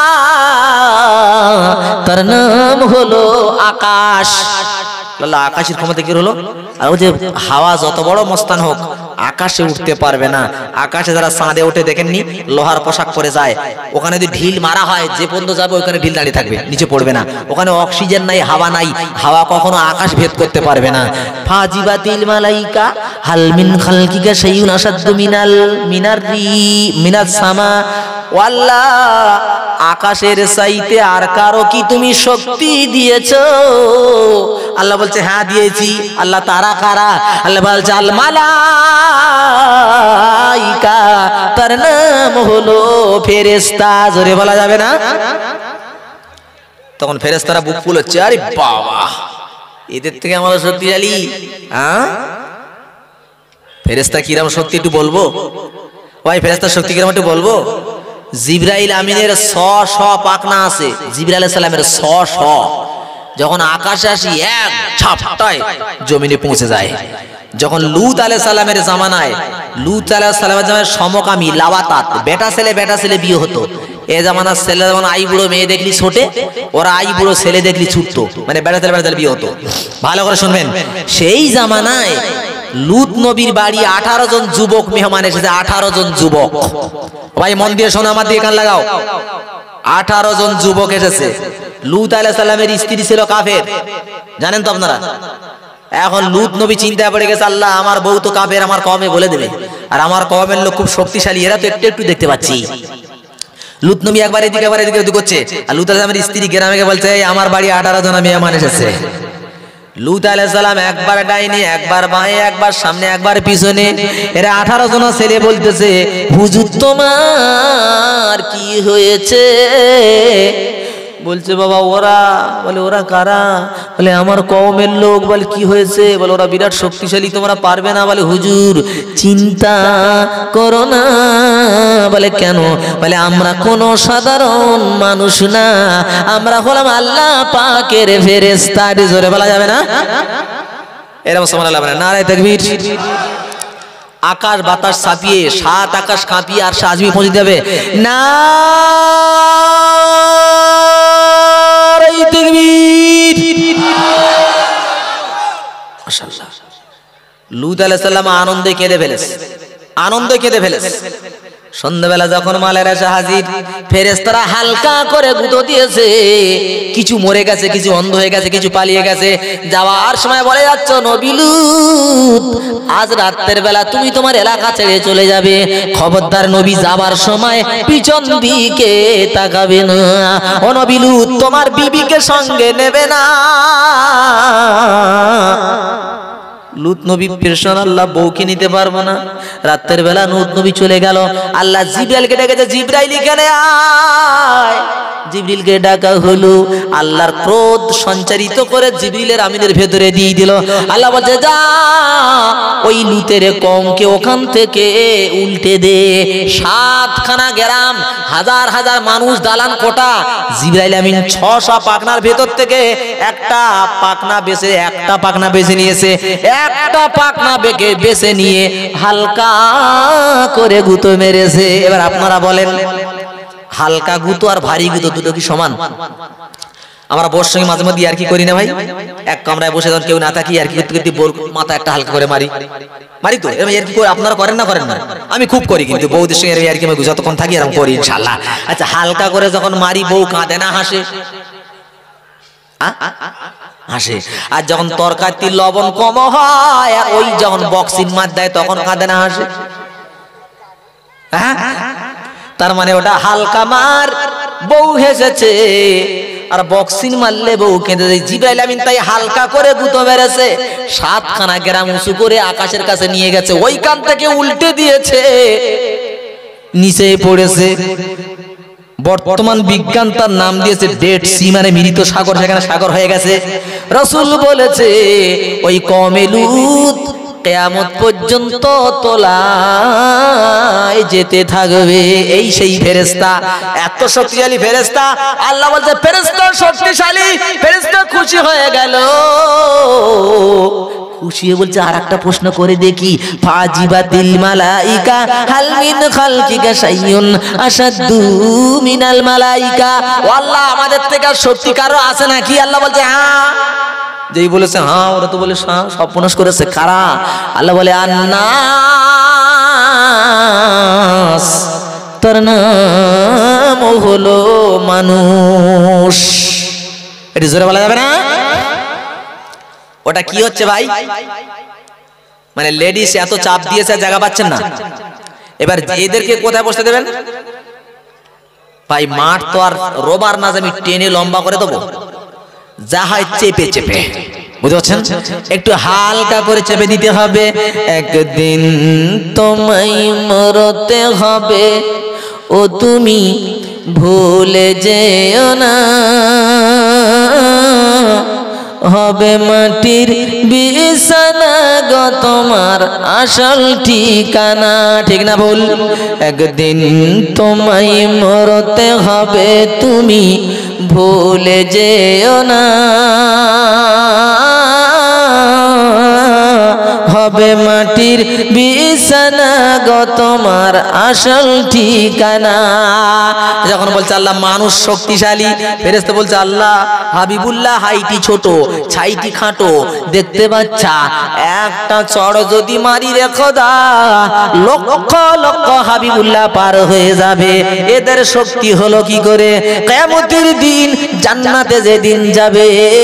তার নাম হলো আকাশ। আল্লাহ আকাশের ক্ষমতা কি হলো? আর ওই যে হাওয়া যত বড় মস্তান হোক আকাশে উঠতে পারবে না। আকাশে যারা চাঁদে ওঠে দেখেননি, লোহার পোশাক পরে যায়, ওখানে যদি ঢিল মারা হয় যে পর্যন্ত যাবে ওখানে ঢিল দাঁড়িয়ে থাকবে, নিচে পড়বে না। ওখানে অক্সিজেন নাই, হাওয়া নাই, হাওয়া কখনো আকাশ ভেদ করতে পারবে না। ফাজিবাতিল মালাইকা হাল মিন খালকিকা শাইউন আসাদ্দু মিনাস সামা। আল্লাহ আকাশের চাইতে আর কারো কি তুমি শক্তি দিয়েছো? আল্লাহ বলছে হ্যাঁ দিয়েছি। আল্লাহ তারা কারা? আল্লাহ বলছে আল মালাইকা, তার নাম হলো ফেরেশতা। জোরে বলা যাবে না? তখন ফেরেশতারা বুক ফুলাচ্ছে, আরে বাবা এদের থেকে আমরা শক্তিশালী। হ্যাঁ ফেরেশতা কিরম শক্তি একটু বলবো? ভাই ফেরেশতার শক্তি কিরম একটু বলবো? জিবরাইল আমিনের 100 পাখনা আছে। জিবরাইল আলাইহিস সালামের 100 যখন আকাশে আসি এক ঝাপটায় জমিনে পৌঁছে যায়। যখন লূত আলাইহিস সালামের জামানায়, লূত আলাইহিস সালামের জামানায় সমকামী লাওয়াতাত বেটা ছেলে বিয়ে হতো। এই জামানার ছেলে যেমন আই বুড়ো মেয়ে দেখলি ছোটে, ওরা আই বুড়ো ছেলে দেখলি ছুটতো, মানে বেটা ছেলে বিয়ে হতো। ভালো করে শুনবেন, সেই জামানায় লূত নবীর বাড়ি 18 জন যুবক মেহমান এসেছে। 18 জন যুবক, ভাই মন দিয়ে শোনো, আমার দিকে কান লাগাও। 18 জন যুবক এসেছে। লূত আলাইহিস সালামের স্ত্রী ছিল কাফের, জানেন তো আপনারা। এখন লূত নবী চিন্তায় পড়ে গেছে, আল্লাহ আমার বউ তো কাফের, আমার কওমে বলে দেবে, আর আমার কওমের লোক খুব শক্তিশালী, এরা তো একটু দেখতে পাচ্ছি। লূত নবী একবার এদিকে একবার এদিকে করছে, আর লূত আলাইহিস সালামের স্ত্রী গ্রামে গিয়ে বলছে আমার বাড়ি 18 জন মেহমান এসেছে। লূত আলাইহিস সালাম একবার ডাইনি, একবার বাঁয়ে, একবার সামনে, একবার পিছনে, এরা 18 জন ছেলে বলতেছে হুজুর তোমার কি হয়েছে? বলছে বাবা ওরা। বলে ওরা কারা? বলে আমার কওমের লোক। বলে কি হয়েছে? বলে ওরা বিরাট শক্তিশালী, তোমরা পারবে না। বলে হুজুর চিন্তা করো না। বলে কেন? বলে আমরা কোনো সাধারণ মানুষ না, আমরা হলাম আল্লাহ পাকের ফেরেশতা। জোরে বলা যাবে না? এরকম সুবহানাল্লাহ বলে, নারে তাকবীর। আকাশ বাতাস ছাপিয়ে, 7 আকাশ কাঁপিয়ে আর সাজবি পৌঁছে যাবে না। লূত আলাইহিস সালাম আনন্দে কেঁদে ফেলেছে। সন্ধ্যাবেলা যখন মালের এসে হাজির, ফেরেশতারা হালকা করে গুঁতো দিয়েছে। কিছু মরে গেছে, কিছু অন্ধ হয়ে গেছে, কিছু পালিয়ে গেছে। যাওয়ার সময় বলে যাচ্ছ নবী লূত আজ রাতের বেলা তুমি তোমার এলাকা ছেড়ে চলে যাবে, খবরদার নবী যাবার সময় পিছন দিকে তাকাবে না। ও নবী লূত তোমার বিবিকে সঙ্গে নেবে না। লূত নবী পেরেশান, আল্লাহ বউকে নিতে পারবো না। রাতের বেলা লূত নবী চলে গেল। আল্লাহ জিবরাইলকে ডেকেছে, জিবরাইল এখানে আয়। জিবরিলকে ডাকা হলো। আল্লাহর ক্রোধ সঞ্চারিত করে জিবরিলের আমিনের ভেতরে দিয়ে দিল। আল্লাহ বলছে যা ওই লূতের কওমকে ওখান থেকে উল্টে দে। 7খানা গ্রাম, হাজার হাজার মানুষ, দালান কোটা। জিবরাইল আমিন 600 পাখনার ভেতর থেকে একটা পাখনা বেছে নিয়েছে। একটা পাখনা বেছে নিয়ে হালকা করে গুঁতো মেরেছে। এবার আপনারা বলেন হালকা গুঁতো আর ভারী গুঁতো দুটো কি সমান? আমরা বউর সঙ্গে মাঝে মধ্যে আর কি করি না ভাই? এক কামরায় বসে যখন কেউ না থাকি আর কি করতে বোর মাথা একটা হালকা করে মারি তো। এরকম আর কি করে আপনারা করেন না? আমি খুব করি, কিন্তু বউদের সঙ্গে আর কি আমি যতক্ষণ থাকি এরকম করি ইনশাআল্লাহ। আচ্ছা হালকা করে যখন মারি বউ কাঁদে না হাসে? হাসে। আর যখন তরকারিতে লবণ কম হয় আর ওই যখন বক্সিং মার দেয় তখন কাঁদে না হাসে? তার মানে ওটা হালকা মার, বউ হেসেছে, আর বক্সিং মারলে বউ কেঁদে দেয়। জিবরাইল আমিন তাই হালকা করে গুঁতো মেরেছে। 7খানা গ্রাম উঁচু করে আকাশের কাছে নিয়ে গেছে, ওইখান থেকে উল্টে দিয়েছে, নিচে পড়েছে। বর্তমান বিজ্ঞান তার নাম দিয়েছে ডেড সি, মানে মৃত সাগর, সেখানে সাগর হয়ে গেছে। রাসূল বলেছে ওই কওমে লূত কিয়ামত পর্যন্ত তোলায় যেতে থাকবে। এই সেই ফেরেশতা, এত শক্তিশালী ফেরেশতা। আল্লাহ বলছে ফেরেশতা শক্তিশালী, ফেরেশতা খুশি হয়ে গেল। খুশি হয়ে বলছে আর একটা প্রশ্ন করে দেখি, ফাজিবাতিল মালাইকা হাল মিন খালকিকা শাইউন আশাদ্দু মিনাল মালাইকা। ও আল্লাহ, আমাদের থেকে শক্তি কারো আছে নাকি? আল্লাহ বলছে হ্যাঁ। যেই বলেছে হ্যাঁ, ওরা তো বলে হ্যাঁ, সব পুনস করেছে। কারা? আল্লাহ বলে আন্নাস, তার নাম হলো মানুষ। এটা জোরে বলা যাবে না? ওটা কি হচ্ছে ভাই? মানে লেডিস এত চাপ দিয়েছে, জায়গা পাচ্ছেন না। এবার এদেরকে কোথায় বসতে দেবেন ভাই? মাঠ তো আর রোবার না যে আমি টেনে লম্বা করে দেবো, যা হয় চেপে চেপে, বুঝতে পারছেন? একটু হালকা করে চেপে দিতে হবে। একদিন তোমায় মরতে হবে, ও তুমি ভুলে যেও না, হবে মাটির বিছানা গো তোমার আসল ঠিকানা। ঠিক না ভুল? একদিন তোমায় মরতে হবে, তুমি ভুলে যেও না, হবে মাটির বিছানা গো তোমার আসল ঠিকানা। যখন বলছে আল্লাহ মানুষ শক্তিশালী, ফেরেশতা বলছে আল্লাহ হাবিবুল্লাহ হাইটি ছোট, ছাইটি খাটো, দেখতে বাচ্চা, একটা চড় যদি মারি রে খোদা, লক্ষ লক্ষ হাবিবুল্লাহ পার হয়ে যাবে। এদের শক্তি হলো কি করে? কিয়ামতের দিন জান্নাতে যেদিন যাবে,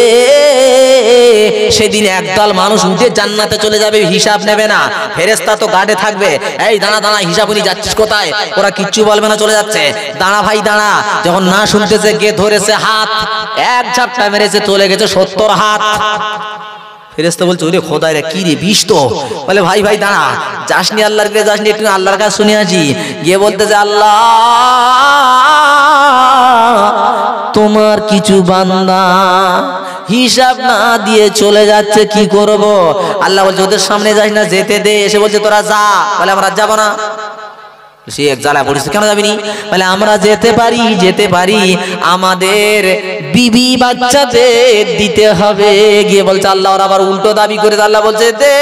সেদিন একদল মানুষ উঠে জান্নাতে চলে যাবে, হিসাব নেবে না। ফেরেশতা তো গার্ডে থাকবে, এই দাঁড়া দাঁড়া, হিসাব নিয়ে যাচ্ছিস কোথায়? ওরা কিচ্ছু বলবে না, চলে যাচ্ছে। দাঁড়া ভাই দাঁড়া। যখন না শুনতেছে, কে ধরেছে হাত, এক ঝাপটা মেরেছে, চলে গেছে 70 হাত। ফেরেশতা বলছে ওরে খোদায় রে, কি রে বিষ তো? বলে ভাই ভাই দাঁড়া, যাসনি আল্লাহর কাছে, যাসনি, একটু আল্লাহর কাছে শুনে আসি। গিয়ে বলতেছে আল্লাহ তোমার কিছু বান্দা হিসাব না দিয়ে চলে যাচ্ছে, কি করব? আল্লাহ বলছে ওদের সামনে যাস না, যেতে দে। এসে বলছে তোরা যা। বলে আমরা যাবো না। সে এক জ্বালা পড়েছে, কেন যাবিনি? বলে আমরা যেতে পারি, যেতে পারি, আমাদের বিবি বাচ্চাদের দিতে হবে। গিয়ে বলছে আল্লাহ ওরা আবার উল্টো দাবি করে। আল্লাহ বলছে দে,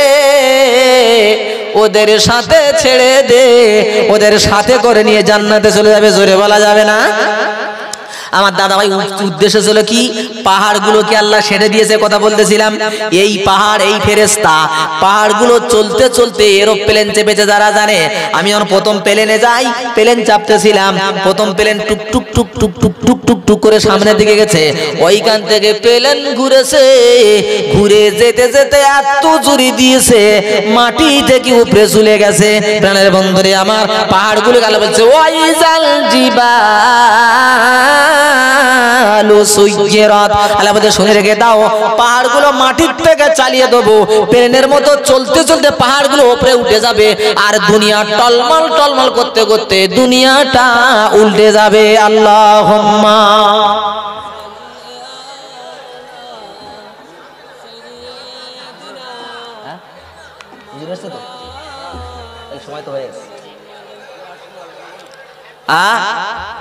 ওদের সাথে ছেড়ে দে, ওদের সাথে করে নিয়ে জান্নাতে চলে যাবে। জোরে বলা যাবে না? আমার দাদা ভাই উদ্দেশ্য ছিল কি? পাহাড়গুলোকে আল্লাহ ছেড়ে দিয়েছে, কথা বলতেছিলাম। এই পাহাড়, এই ফেরেশতা পাহাড়গুলো চলতে চলতে এরোপ্লেন চেপেছে যারা জানে। আমি যখন প্রথম প্লেনে যাই, প্লেন চাপতেছিলাম, প্রথম প্লেন টুক টুক টুক টুক টুক টুক টুক টুক করে সামনের দিকে গেছে। ওইখান থেকে প্লেন ঘুরেছে, ঘুরে যেতে যেতে এত জুড়ি দিয়েছে, মাটি থেকে উপরে চলে গেছে। প্রাণের বন্ধুরে আমার, পাহাড়গুলো গেল বলছে ওই জাল জিবা শুনে রেখে দাও, পাহাড়গুলো মাটির থেকে চালিয়ে দেবো, প্লেনের মতো চলতে চলতে পাহাড়গুলো উপরে উঠে যাবে, আর দুনিয়া টলমল টলমল করতে করতে দুনিয়াটা উল্টে যাবে। আল্লাহুম্মা। সময় তো হয়ে গেছে।